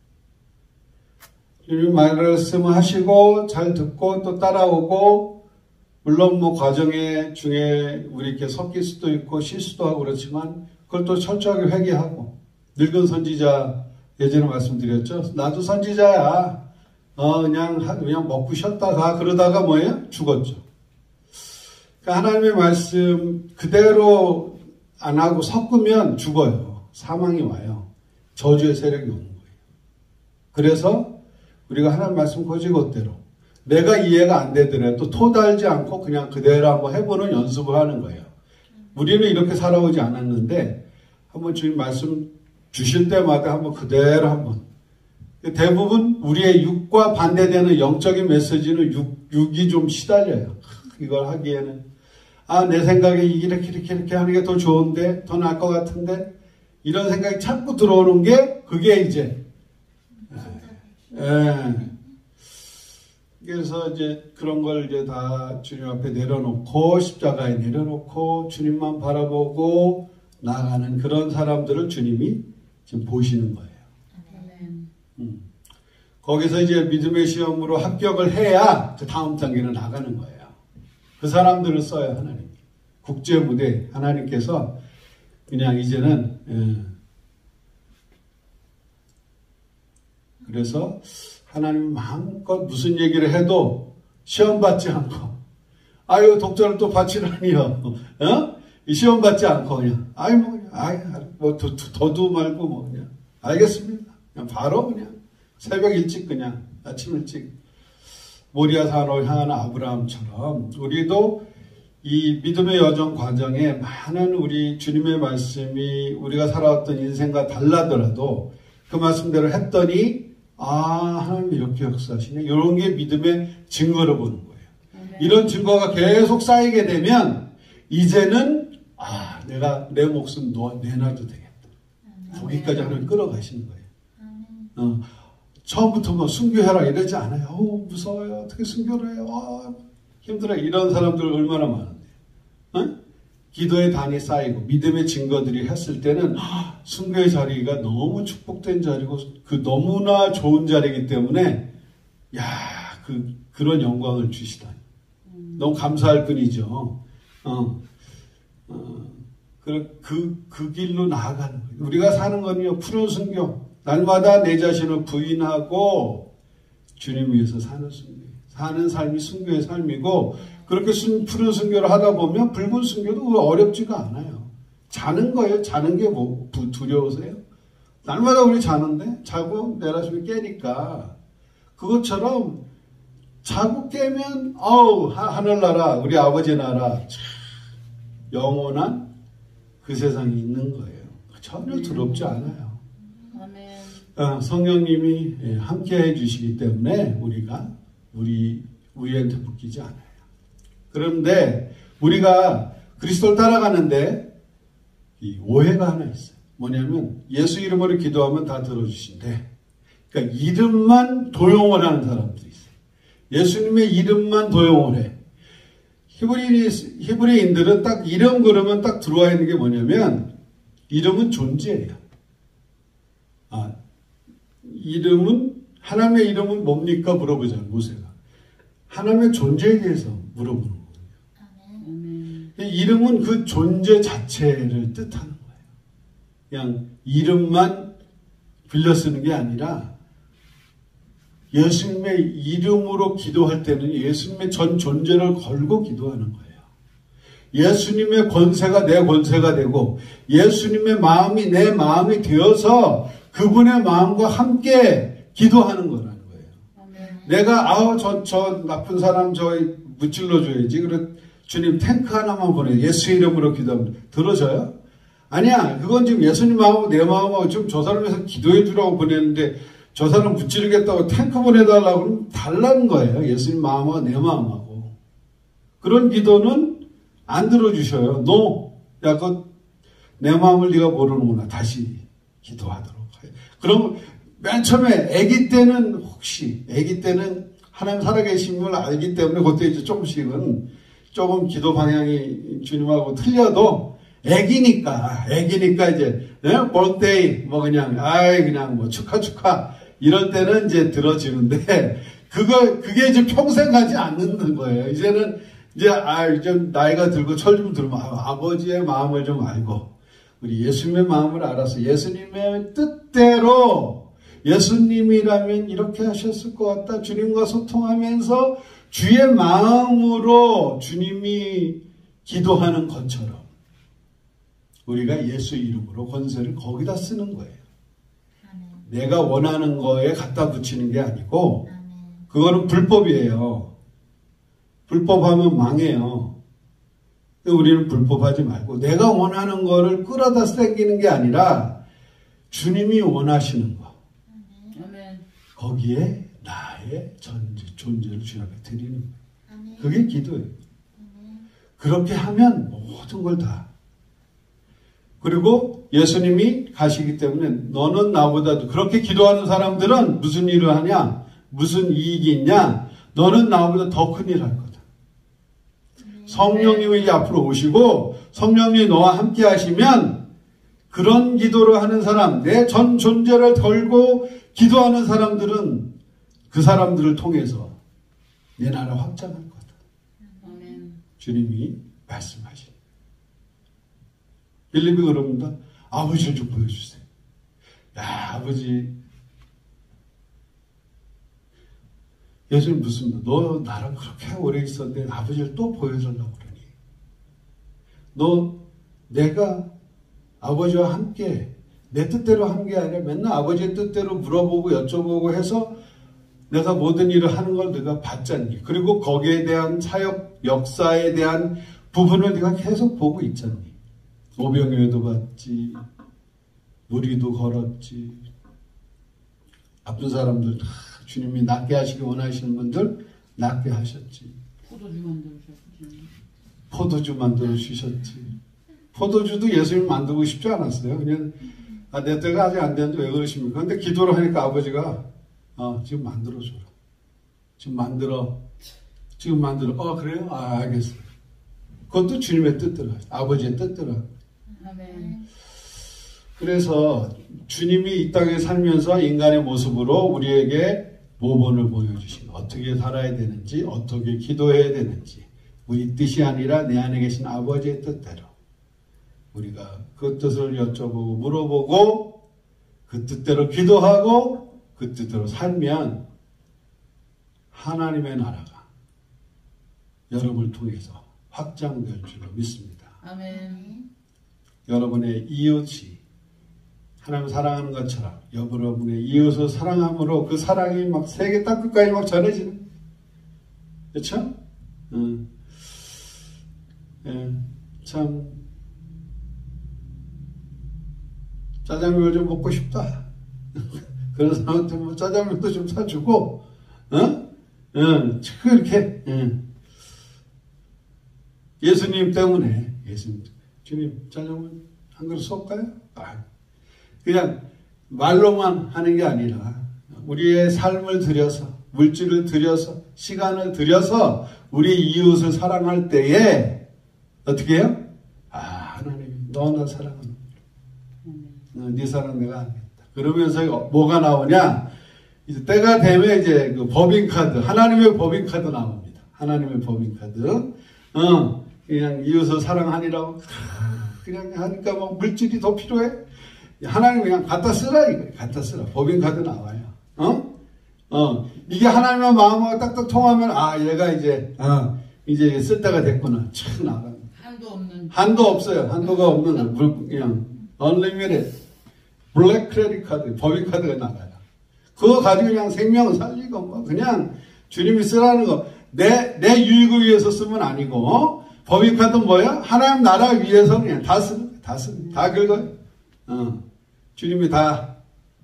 주님 말씀을 하시고 잘 듣고 또 따라오고 물론 뭐 과정에 중에 우리 이렇게 섞일 수도 있고 실수도 하고 그렇지만 그걸 또 철저하게 회개하고 늙은 선지자 예전에 말씀드렸죠. 나도 선지자야. 어 그냥 그냥 먹고 쉬었다가 그러다가 뭐예요? 죽었죠. 그러니까 하나님의 말씀 그대로 안 하고 섞으면 죽어요. 사망이 와요. 저주의 세력이 오는 거예요. 그래서 우리가 하나님 말씀 거지것대로 내가 이해가 안 되더라도 토달지 않고 그냥 그대로 한번 해보는 연습을 하는 거예요. 우리는 이렇게 살아오지 않았는데 한번 주님 말씀 주실 때마다 한번 그대로 한번 대부분 우리의 육과 반대되는 영적인 메시지는 육, 육이 좀 시달려요. 이걸 하기에는 아, 내 생각에 이렇게 이렇게 이렇게 하는 게 더 좋은데 더 나을 것 같은데 이런 생각이 자꾸 들어오는 게 그게 이제 에, 에. 그래서 이제 그런 걸 이제 다 주님 앞에 내려놓고 십자가에 내려놓고 주님만 바라보고 나아가는 그런 사람들을 주님이 지금 보시는 거예요. 아멘. 음. 거기서 이제 믿음의 시험으로 합격을 해야 그 다음 단계로 나가는 거예요. 그 사람들을 써요, 하나님. 국제 무대 하나님께서 그냥 이제는 예. 그래서 하나님 마음껏 무슨 얘기를 해도 시험 받지 않고 아유 독자를 또 바치라니요. 어? 시험 받지 않고 그냥 아이 뭐 그냥 아이 뭐 더, 더도 말고 뭐 그냥 알겠습니다. 그냥 바로 그냥 새벽 일찍 그냥 아침 일찍 모리아 산을 향하는 아브라함처럼 우리도 이 믿음의 여정 과정에 많은 우리 주님의 말씀이 우리가 살아왔던 인생과 달라더라도 그 말씀대로 했더니 아 하나님 이렇게 역사하시네. 이런 게 믿음의 증거로 보는 거예요. 네. 이런 증거가 계속 쌓이게 되면 이제는 아 내가 내 목숨 놓아, 내놔도 되겠다. 네. 거기까지 하나님 끌어가시는 거예요. 네. 어, 처음부터 뭐 순교해라 이러지 않아요. 어, 무서워요. 어떻게 순교를 해요. 어, 힘들어요. 이런 사람들 얼마나 많은데. 어? 기도의 단이 쌓이고 믿음의 증거들이 했을 때는 아, 순교의 자리가 너무 축복된 자리고 그 너무나 좋은 자리이기 때문에 야, 그, 그런 영광을 주시다니. 음. 너무 감사할 뿐이죠. 어, 어, 그, 그, 그 길로 나아가는 거예요. 우리가 사는 건요, 푸른 순교. 날마다 내 자신을 부인하고 주님 위해서 사는 순교. 사는 삶이 순교의 삶이고 그렇게 순, 푸른 순교를 하다 보면 붉은 순교도 어렵지가 않아요. 자는 거예요. 자는 게 뭐 두려우세요? 날마다 우리 자는데 자고 내려주면 깨니까 그것처럼 자고 깨면 아우 하늘나라 우리 아버지 나라 영원한 그 세상에 있는 거예요. 전혀 두렵지 않아요. 어, 성령님이 함께 해주시기 때문에 우리가 우리 우리한테 묶이지 않아요. 그런데 우리가 그리스도를 따라가는데 이 오해가 하나 있어요. 뭐냐면 예수 이름으로 기도하면 다 들어주신대. 그러니까 이름만 도용을 하는 사람들이 있어요. 예수님의 이름만 도용을 해. 히브리, 히브리인들은 딱 이름 그러면 딱 들어와 있는 게 뭐냐면 이름은 존재예요. 아, 이름은 하나님의 이름은 뭡니까? 물어보잖아요. 모세가. 하나님의 존재에 대해서 물어보는 거예요. 아멘. 이름은 그 존재 자체를 뜻하는 거예요. 그냥 이름만 빌려 쓰는 게 아니라 예수님의 이름으로 기도할 때는 예수님의 전 존재를 걸고 기도하는 거예요. 예수님의 권세가 내 권세가 되고 예수님의 마음이 내 마음이 되어서 그분의 마음과 함께 기도하는 거라는 거예요. 아멘. 내가 아우 저, 저 나쁜 사람 저 무찔러 줘야지. 그래 주님 탱크 하나만 보내. 예수 이름으로 기도하면 들어져요? 아니야. 그건 지금 예수님 마음하고 내 마음하고 지금 저 사람에서 기도해 주라고 보냈는데 저 사람 무찌르겠다고 탱크 보내달라고 그러면 달라는 거예요. 예수님 마음하고 내 마음하고. 그런 기도는 안 들어주셔요. 노. 야, 그 내 마음을 네가 모르는구나. 다시 기도하도록. 그럼 맨 처음에 아기 때는 혹시 아기 때는 하나님 살아계심을 알기 때문에 그때 이제 조금씩은 조금 기도 방향이 주님하고 틀려도 아기니까 아기니까 이제 birthday 뭐 그냥 아이 그냥 뭐 축하 축하 이럴 때는 이제 들어지는데 그거 그게 이제 평생 가지 않는 거예요. 이제는 이제 아 좀 나이가 들고 철 좀 들면 아, 아버지의 마음을 좀 알고 우리 예수님의 마음을 알아서 예수님의 뜻대로 예수님이라면 이렇게 하셨을 것 같다. 주님과 소통하면서 주의 마음으로 주님이 기도하는 것처럼 우리가 예수 이름으로 권세를 거기다 쓰는 거예요. 아멘. 내가 원하는 거에 갖다 붙이는 게 아니고 아멘. 그거는 불법이에요. 불법하면 망해요. 우리는 불법하지 말고 내가 원하는 거를 끌어다 당기는 게 아니라 주님이 원하시는 거. 아멘. 거기에 나의 전제, 존재를 주님 앞에 드리는 거예요. 아멘. 그게 기도예요. 아멘. 그렇게 하면 모든 걸 다. 그리고 예수님이 가시기 때문에 너는 나보다도 그렇게 기도하는 사람들은 무슨 일을 하냐? 무슨 이익이 있냐? 너는 나보다 더 큰 일을 할 거다. 성령님이 이제 앞으로 오시고 성령님이 너와 함께 하시면 그런 기도를 하는 사람, 내 전 존재를 걸고 기도하는 사람들은 그 사람들을 통해서 내 나라 확장할 거다. 아멘. 주님이 말씀하신. 빌립이 그럽니다. 아버지를 좀 보여주세요. 야, 아버지. 예수님 묻습니다. 너 나랑 그렇게 오래 있었는데 아버지를 또 보여달라고 그러니? 너 내가 아버지와 함께 내 뜻대로 하는 게 아니라 맨날 아버지의 뜻대로 물어보고 여쭤보고 해서 내가 모든 일을 하는 걸 네가 봤잖니. 그리고 거기에 대한 사역 역사에 대한 부분을 네가 계속 보고 있잖니. 오병이어도 봤지, 무리도 걸었지, 아픈 사람들 다 주님이 낫게 하시기 원하시는 분들 낫게 하셨지. 포도주 만들어주셨지. 포도주 만들어 주셨지. 포도주도 예수님 만들고 싶지 않았어요. 그냥 아, 내 때가 아직 안 됐는데 왜 그러십니까? 근데 기도를 하니까 아버지가 어, 지금 만들어줘라. 지금 만들어. 지금 만들어. 어 그래요? 아 알겠어요. 그것도 주님의 뜻대로 아버지의 뜻대로. 아멘. 그래서 주님이 이 땅에 살면서 인간의 모습으로 우리에게 모본을 보여주신 어떻게 살아야 되는지 어떻게 기도해야 되는지 우리 뜻이 아니라 내 안에 계신 아버지의 뜻대로 우리가 그 뜻을 여쭤보고 물어보고 그 뜻대로 기도하고 그 뜻대로 살면 하나님의 나라가 여러분을 통해서 확장될 줄로 믿습니다. 아멘. 여러분의 이웃이 하나님을 사랑하는 것처럼 여러분의 이웃을 사랑함으로 그 사랑이 막 세계 땅끝까지 막 전해지는, 그렇죠? 음. 예, 참 짜장면을 좀 먹고 싶다. 그런 사람한테 뭐 짜장면도 좀 사주고, 어? 어, 그렇게 예. 예수님 때문에 예수님 주님 짜장면 한 그릇 쏠까요? 아, 그냥 말로만 하는 게 아니라 우리의 삶을 들여서 물질을 들여서 시간을 들여서 우리 이웃을 사랑할 때에 어떻게 해요? 아 하나님이 너 나 사랑하는 음. 네 사랑 내가 알겠다. 그러면서 뭐가 나오냐? 이제 때가 되면 이제 그 법인카드, 하나님의 법인카드 나옵니다. 하나님의 법인카드. 어, 그냥 이웃을 사랑하니라고 그냥 하니까 뭐 물질이 더 필요해? 하나님 그냥 갖다 쓰라 이거. 갖다 쓰라. 법인카드 나와요. 어? 어. 이게 하나님의 마음하고 딱딱 통하면 아 얘가 이제 어, 이제 쓸 때가 됐구나. 촥 나가. 한도 없는. 한도 없어요. 한도가 없는 물, 그냥 unlimited 블랙 크레딧 카드, 법인 카드가 나가요. 그거 가지고 그냥 생명을 살리고 뭐 그냥 주님이 쓰라는 거 내 내 유익을 위해서 쓰면 아니고 어? 법인 카드 뭐야? 하나님 나라 위해서 그냥 다 쓰는 다 쓰는 다 긁어요. 어. 주님이 다.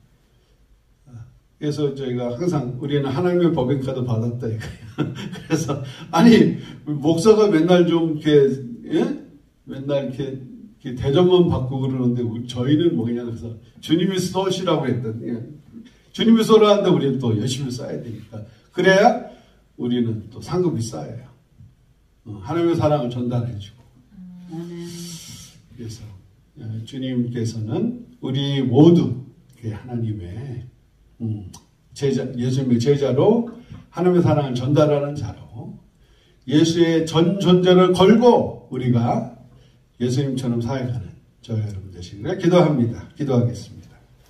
그래서 저희가 항상 우리는 하나님의 법인 카드 받았다 이거예요. 그래서 아니 목사가 맨날 좀 이렇게 예? 맨날 이렇게, 이렇게 대접만 받고 그러는데 우리, 저희는 뭐 그냥 그래서 주님이 쏘시라고 했더니 예. 주님이 쏘라는데 우리는 또 열심히 써야 되니까 그래야 우리는 또 상급이 쌓여요. 어, 하나님의 사랑을 전달해주고. 아멘. 그래서 주님께서는 우리 모두 하나님의 음, 제자, 예수님의 제자로 하나님의 사랑을 전달하는 자로 예수의 전 존재를 걸고 우리가 예수님처럼 사역하는 저와 여러분 되시기를 기도합니다. 기도하겠습니다.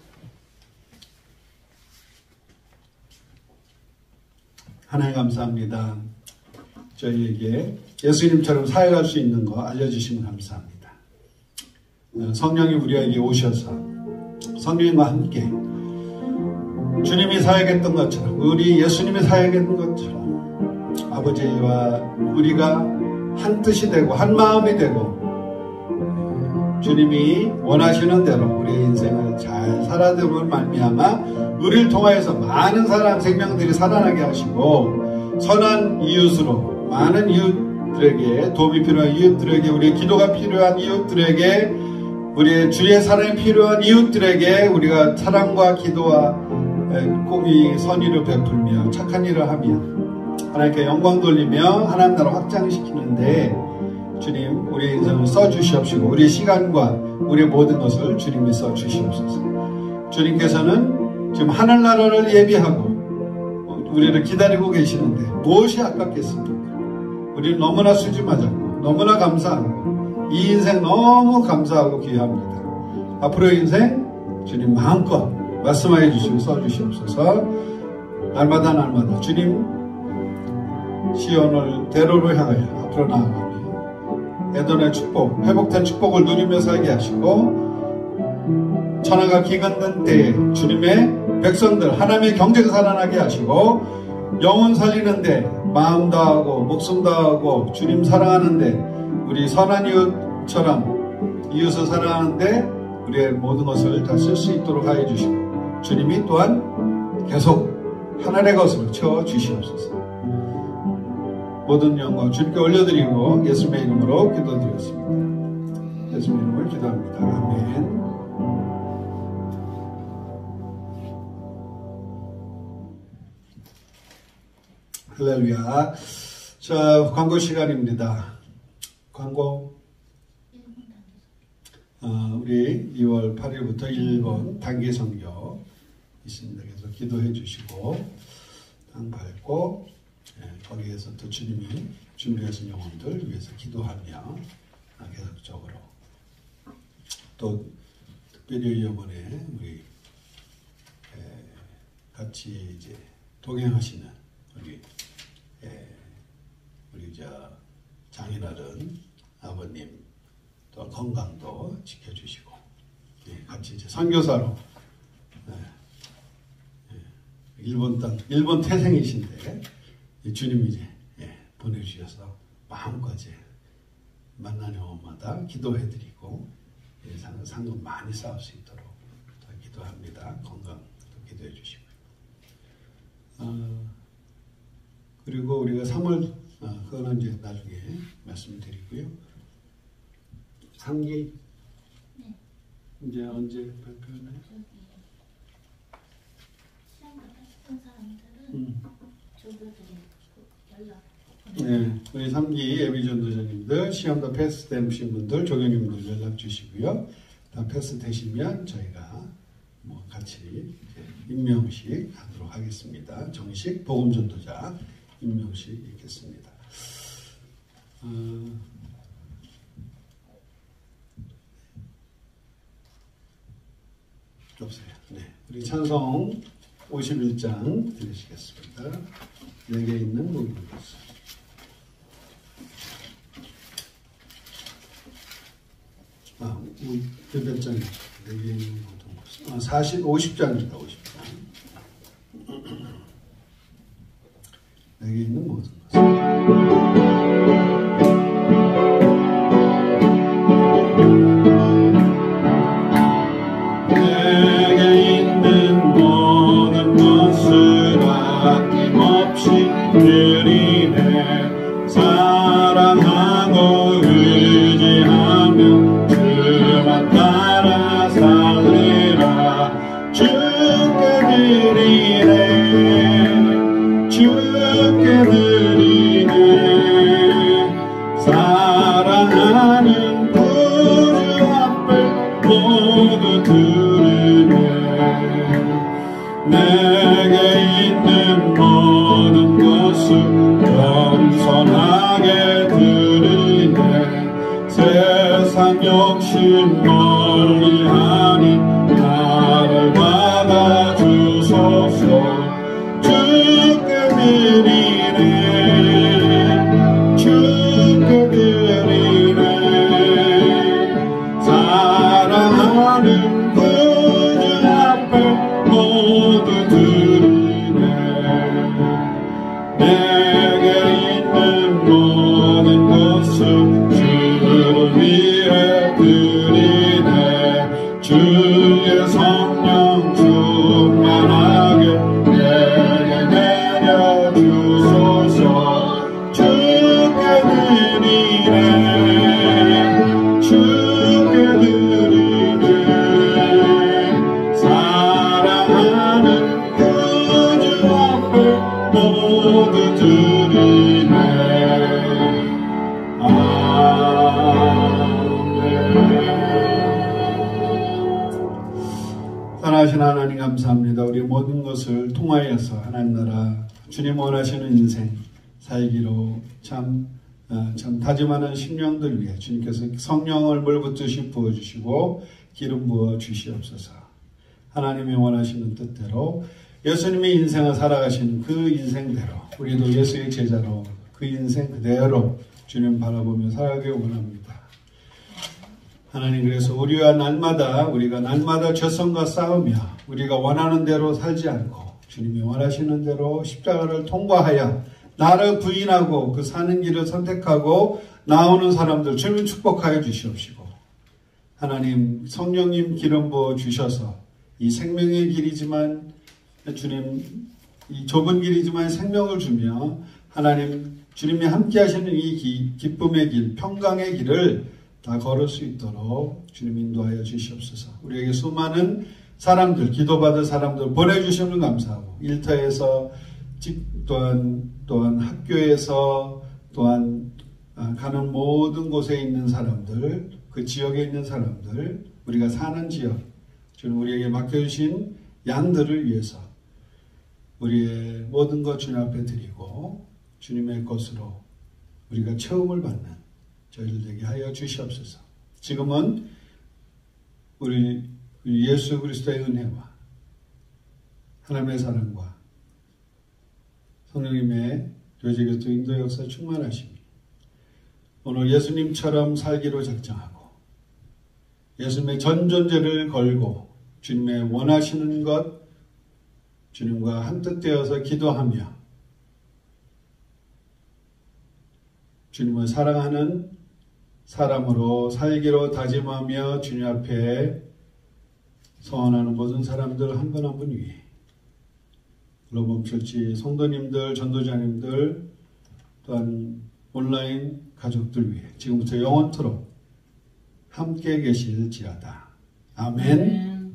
하나님 감사합니다. 저희에게 예수님처럼 사역할 수 있는 거 알려주시면 감사합니다. 성령이 우리에게 오셔서 성령님과 함께 주님이 사역했던 것처럼 우리 예수님이 사역했던 것처럼 아버지와 우리가 한 뜻이 되고 한 마음이 되고 주님이 원하시는 대로 우리의 인생을 잘 살아남을 말미암아 우리를 통하여서 많은 사람 생명들이 살아나게 하시고 선한 이웃으로 많은 이웃들에게 도움이 필요한 이웃들에게 우리의 기도가 필요한 이웃들에게 우리의 주의 사랑이 필요한 이웃들에게 우리가 사랑과 기도와 공의 선의를 베풀며 착한 일을 하며 하나님께 영광 돌리며 하나님 나라 확장시키는데 주님 우리의 인생을 써주시옵시고 우리의 시간과 우리의 모든 것을 주님이 써주시옵소서. 주님께서는 지금 하늘나라를 예비하고 우리를 기다리고 계시는데 무엇이 아깝겠습니까? 우리는 너무나 수지맞았고 너무나 감사하고 이 인생 너무 감사하고 귀합니다. 앞으로의 인생 주님 마음껏 말씀하여 주시고 써주시옵소서. 날마다 날마다 주님 시온을 대로로 향하여 앞으로 나아가며 에덴의 축복, 회복된 축복을 누리며 살게 하시고 천하가 기근든 때에 주님의 백성들 하나님의 경제가 살아나게 하시고 영혼 살리는데 마음 다하고 목숨 다하고 주님 사랑하는데 우리 선한 이웃처럼 이웃을 사랑하는데 우리의 모든 것을 다 쓸 수 있도록 하여 주시고 주님이 또한 계속 하늘의 것으로 채워주시옵소서. 모든 영광 주님께 올려드리고 예수님의 이름으로 기도드렸습니다. 예수님의 이름으로 기도합니다. 아멘. 할렐루야. 자, 광고 시간입니다. 광고. 어, 우리 이월 팔일부터 일본 단기 선교 있습니다. 그래서 기도해 주시고 땅 밟고 예, 거기에서 또 주님이 준비하신 영혼들 위해서 기도하며 계속적으로 또 특별히 이번에 우리 예, 같이 이제 동행하시는 우리 예, 우리 저 장인어른 아버님 또 건강도 지켜주시고 예, 같이 이제 선교사로 예, 예, 일본 땅 일본 태생이신데 예, 주님이 이제 예, 보내주셔서 마음껏 이제 만나는 영혼마다 기도해드리고 예, 상, 상금 많이 쌓을 수 있도록 기도합니다. 건강도 기도해 주시고요. 어, 그리고 우리가 삼월 어, 그거는 이제 나중에 말씀드리고요. 삼 기 네. 이제 언제 발표하나요? 저기 시험 받았던 사람들은 음. 조교들이 연락. 네, 우리 삼 기 예비전도자님들 시험 다 패스 되신 분들 조교님들 연락 주시고요. 다 패스 되시면 저희가 뭐 같이 임명식 하도록 하겠습니다. 정식 복음전도자 임명식 있겠습니다. 어, 없어요. 네, 우리 찬송 오십일 장 들으시겠습니다. 내게 있는 모든 것을. 아, 몇 장이죠? 내게 있는 모든 것을. 아, 사십, 오십 장입니다. 오십 장. 내게 있는 모든 것을. 드리네 사랑하고 의지하며 주만 따라 살리라 주께 드리네 주께 드리네 사랑하는 구주 앞에 모두 드리네 내게 있는 모든 겸손하게 드리네 세상 욕심 멀리하니 나를 받아 주소서 주께 드리네 주께 드리네 사랑하는 구주 앞에 모두 드리네 내게 있는 모든 것을 주를 위해 드리네 주의 성령 충만하게 내게 내려주소서 주께 드리네 주께 드리네 사랑하는 구주 앞에 모두 드리네 아멘. 사랑하신 하나님 감사합니다. 우리 모든 것을 통하여서 하나님 나라 주님 원하시는 인생 살기로 참, 어, 참 다짐하는 심령들 위해 주님께서 성령을 물붓듯이 부어주시고 기름 부어 주시옵소서. 하나님이 원하시는 뜻대로 예수님이 인생을 살아가시는 그 인생대로 우리도 예수의 제자로 그 인생 그대로 주님 바라보며 살아가길 원합니다. 하나님, 그래서 우리와 날마다 우리가 날마다 죄성과 싸우며 우리가 원하는 대로 살지 않고 주님이 원하시는 대로 십자가를 통과하여 나를 부인하고 그 사는 길을 선택하고 나오는 사람들 주님 축복하여 주시옵시고, 하나님 성령님 기름 부어 주셔서 이 생명의 길이지만 주님 이 좁은 길이지만 생명을 주며 하나님 주님이 함께 하시는 이 기, 기쁨의 길, 평강의 길을 다 걸을 수 있도록 주님 인도하여 주시옵소서. 우리에게 수많은 사람들, 기도받을 사람들 보내주시면 감사하고, 일터에서 또한 또한 학교에서 또한 가는 모든 곳에 있는 사람들, 그 지역에 있는 사람들, 우리가 사는 지역, 주님 우리에게 맡겨주신 양들을 위해서 우리의 모든 것 주님 앞에 드리고 주님의 것으로 우리가 체험을 받는 저희들 되게 하여 주시옵소서. 지금은 우리 예수 그리스도의 은혜와 하나님의 사랑과 성령님의 교제교통 인도 역사 충만하시니 오늘 예수님처럼 살기로 작정하고 예수님의 전 존재를 걸고 주님의 원하시는 것 주님과 한뜻되어서 기도하며 주님을 사랑하는 사람으로 살기로 다짐하며 주님 앞에 서원하는 모든 사람들 한 분 한 분 위해 글로범철치 성도님들, 전도자님들, 또한 온라인 가족들 위해 지금부터 영원토록 함께 계실지어다. 아멘.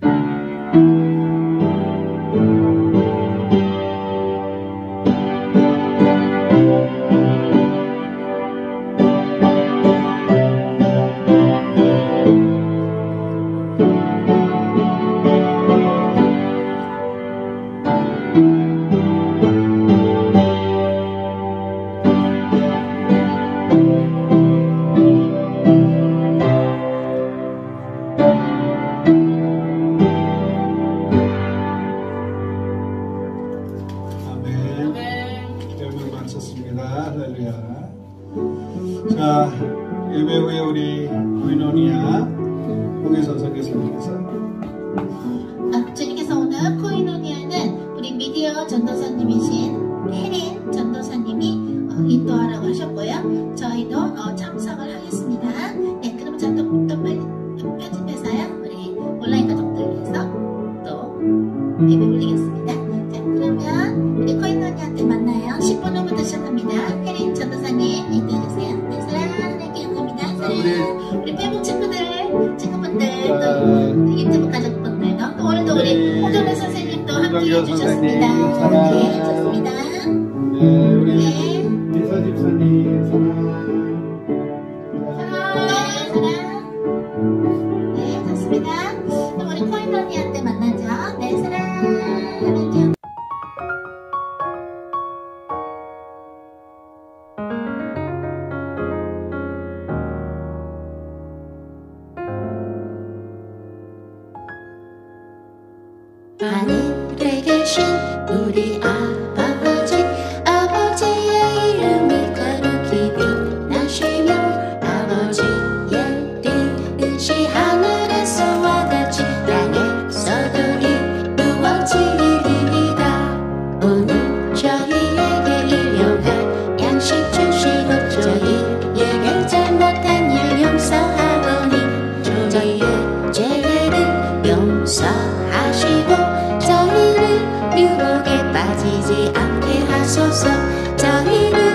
자, 예배 후에 우리 코이노니아 홍혜선 선교사님께서 아, 주님께서 오늘 코이노니아는 우리 미디어 전도사님이신 혜린 전도사님이 어, 인도하라고 하셨고요. 저희도 어, 참석을 하겠습니다. 네, 그럼 자, 또, 또 빨리 편집해서요. 우리 온라인 가족들 위해서 또 예배 올리겠습니다. 자, 그러면 우리 코이노니아한테 만나요. 십 분 후부터 시작합니다. 혜린 전도사님 인도해주세요. 네, 사랑할게요. 감사합니다. 사랑. 우리 페북 친구들, 친구분들, 또 유튜브 가족분들도 또 오늘도 우리 홍정래 선생님도 함께 해주셨습니다. 네, 좋습니다. 네, 우리 네. 미사 집사님 사랑. 사랑, 사랑. 네, 좋습니다. 그럼 우리 코이노니아한테 만나죠. 네, 사랑할게요. 하늘에 계신 우리 아버지, 아버지의 이름이 거룩히 빛나시며 아버지의 뜻이 하늘에서와 같이 땅에서도 이루어지리이다. 오늘 저희에게 일용할 양식 주시고 저희에게 잘못한 일 용서하오니 저희의 죄를 용서하시고 저희를 유혹에 빠지지 않게 하소서. 저희를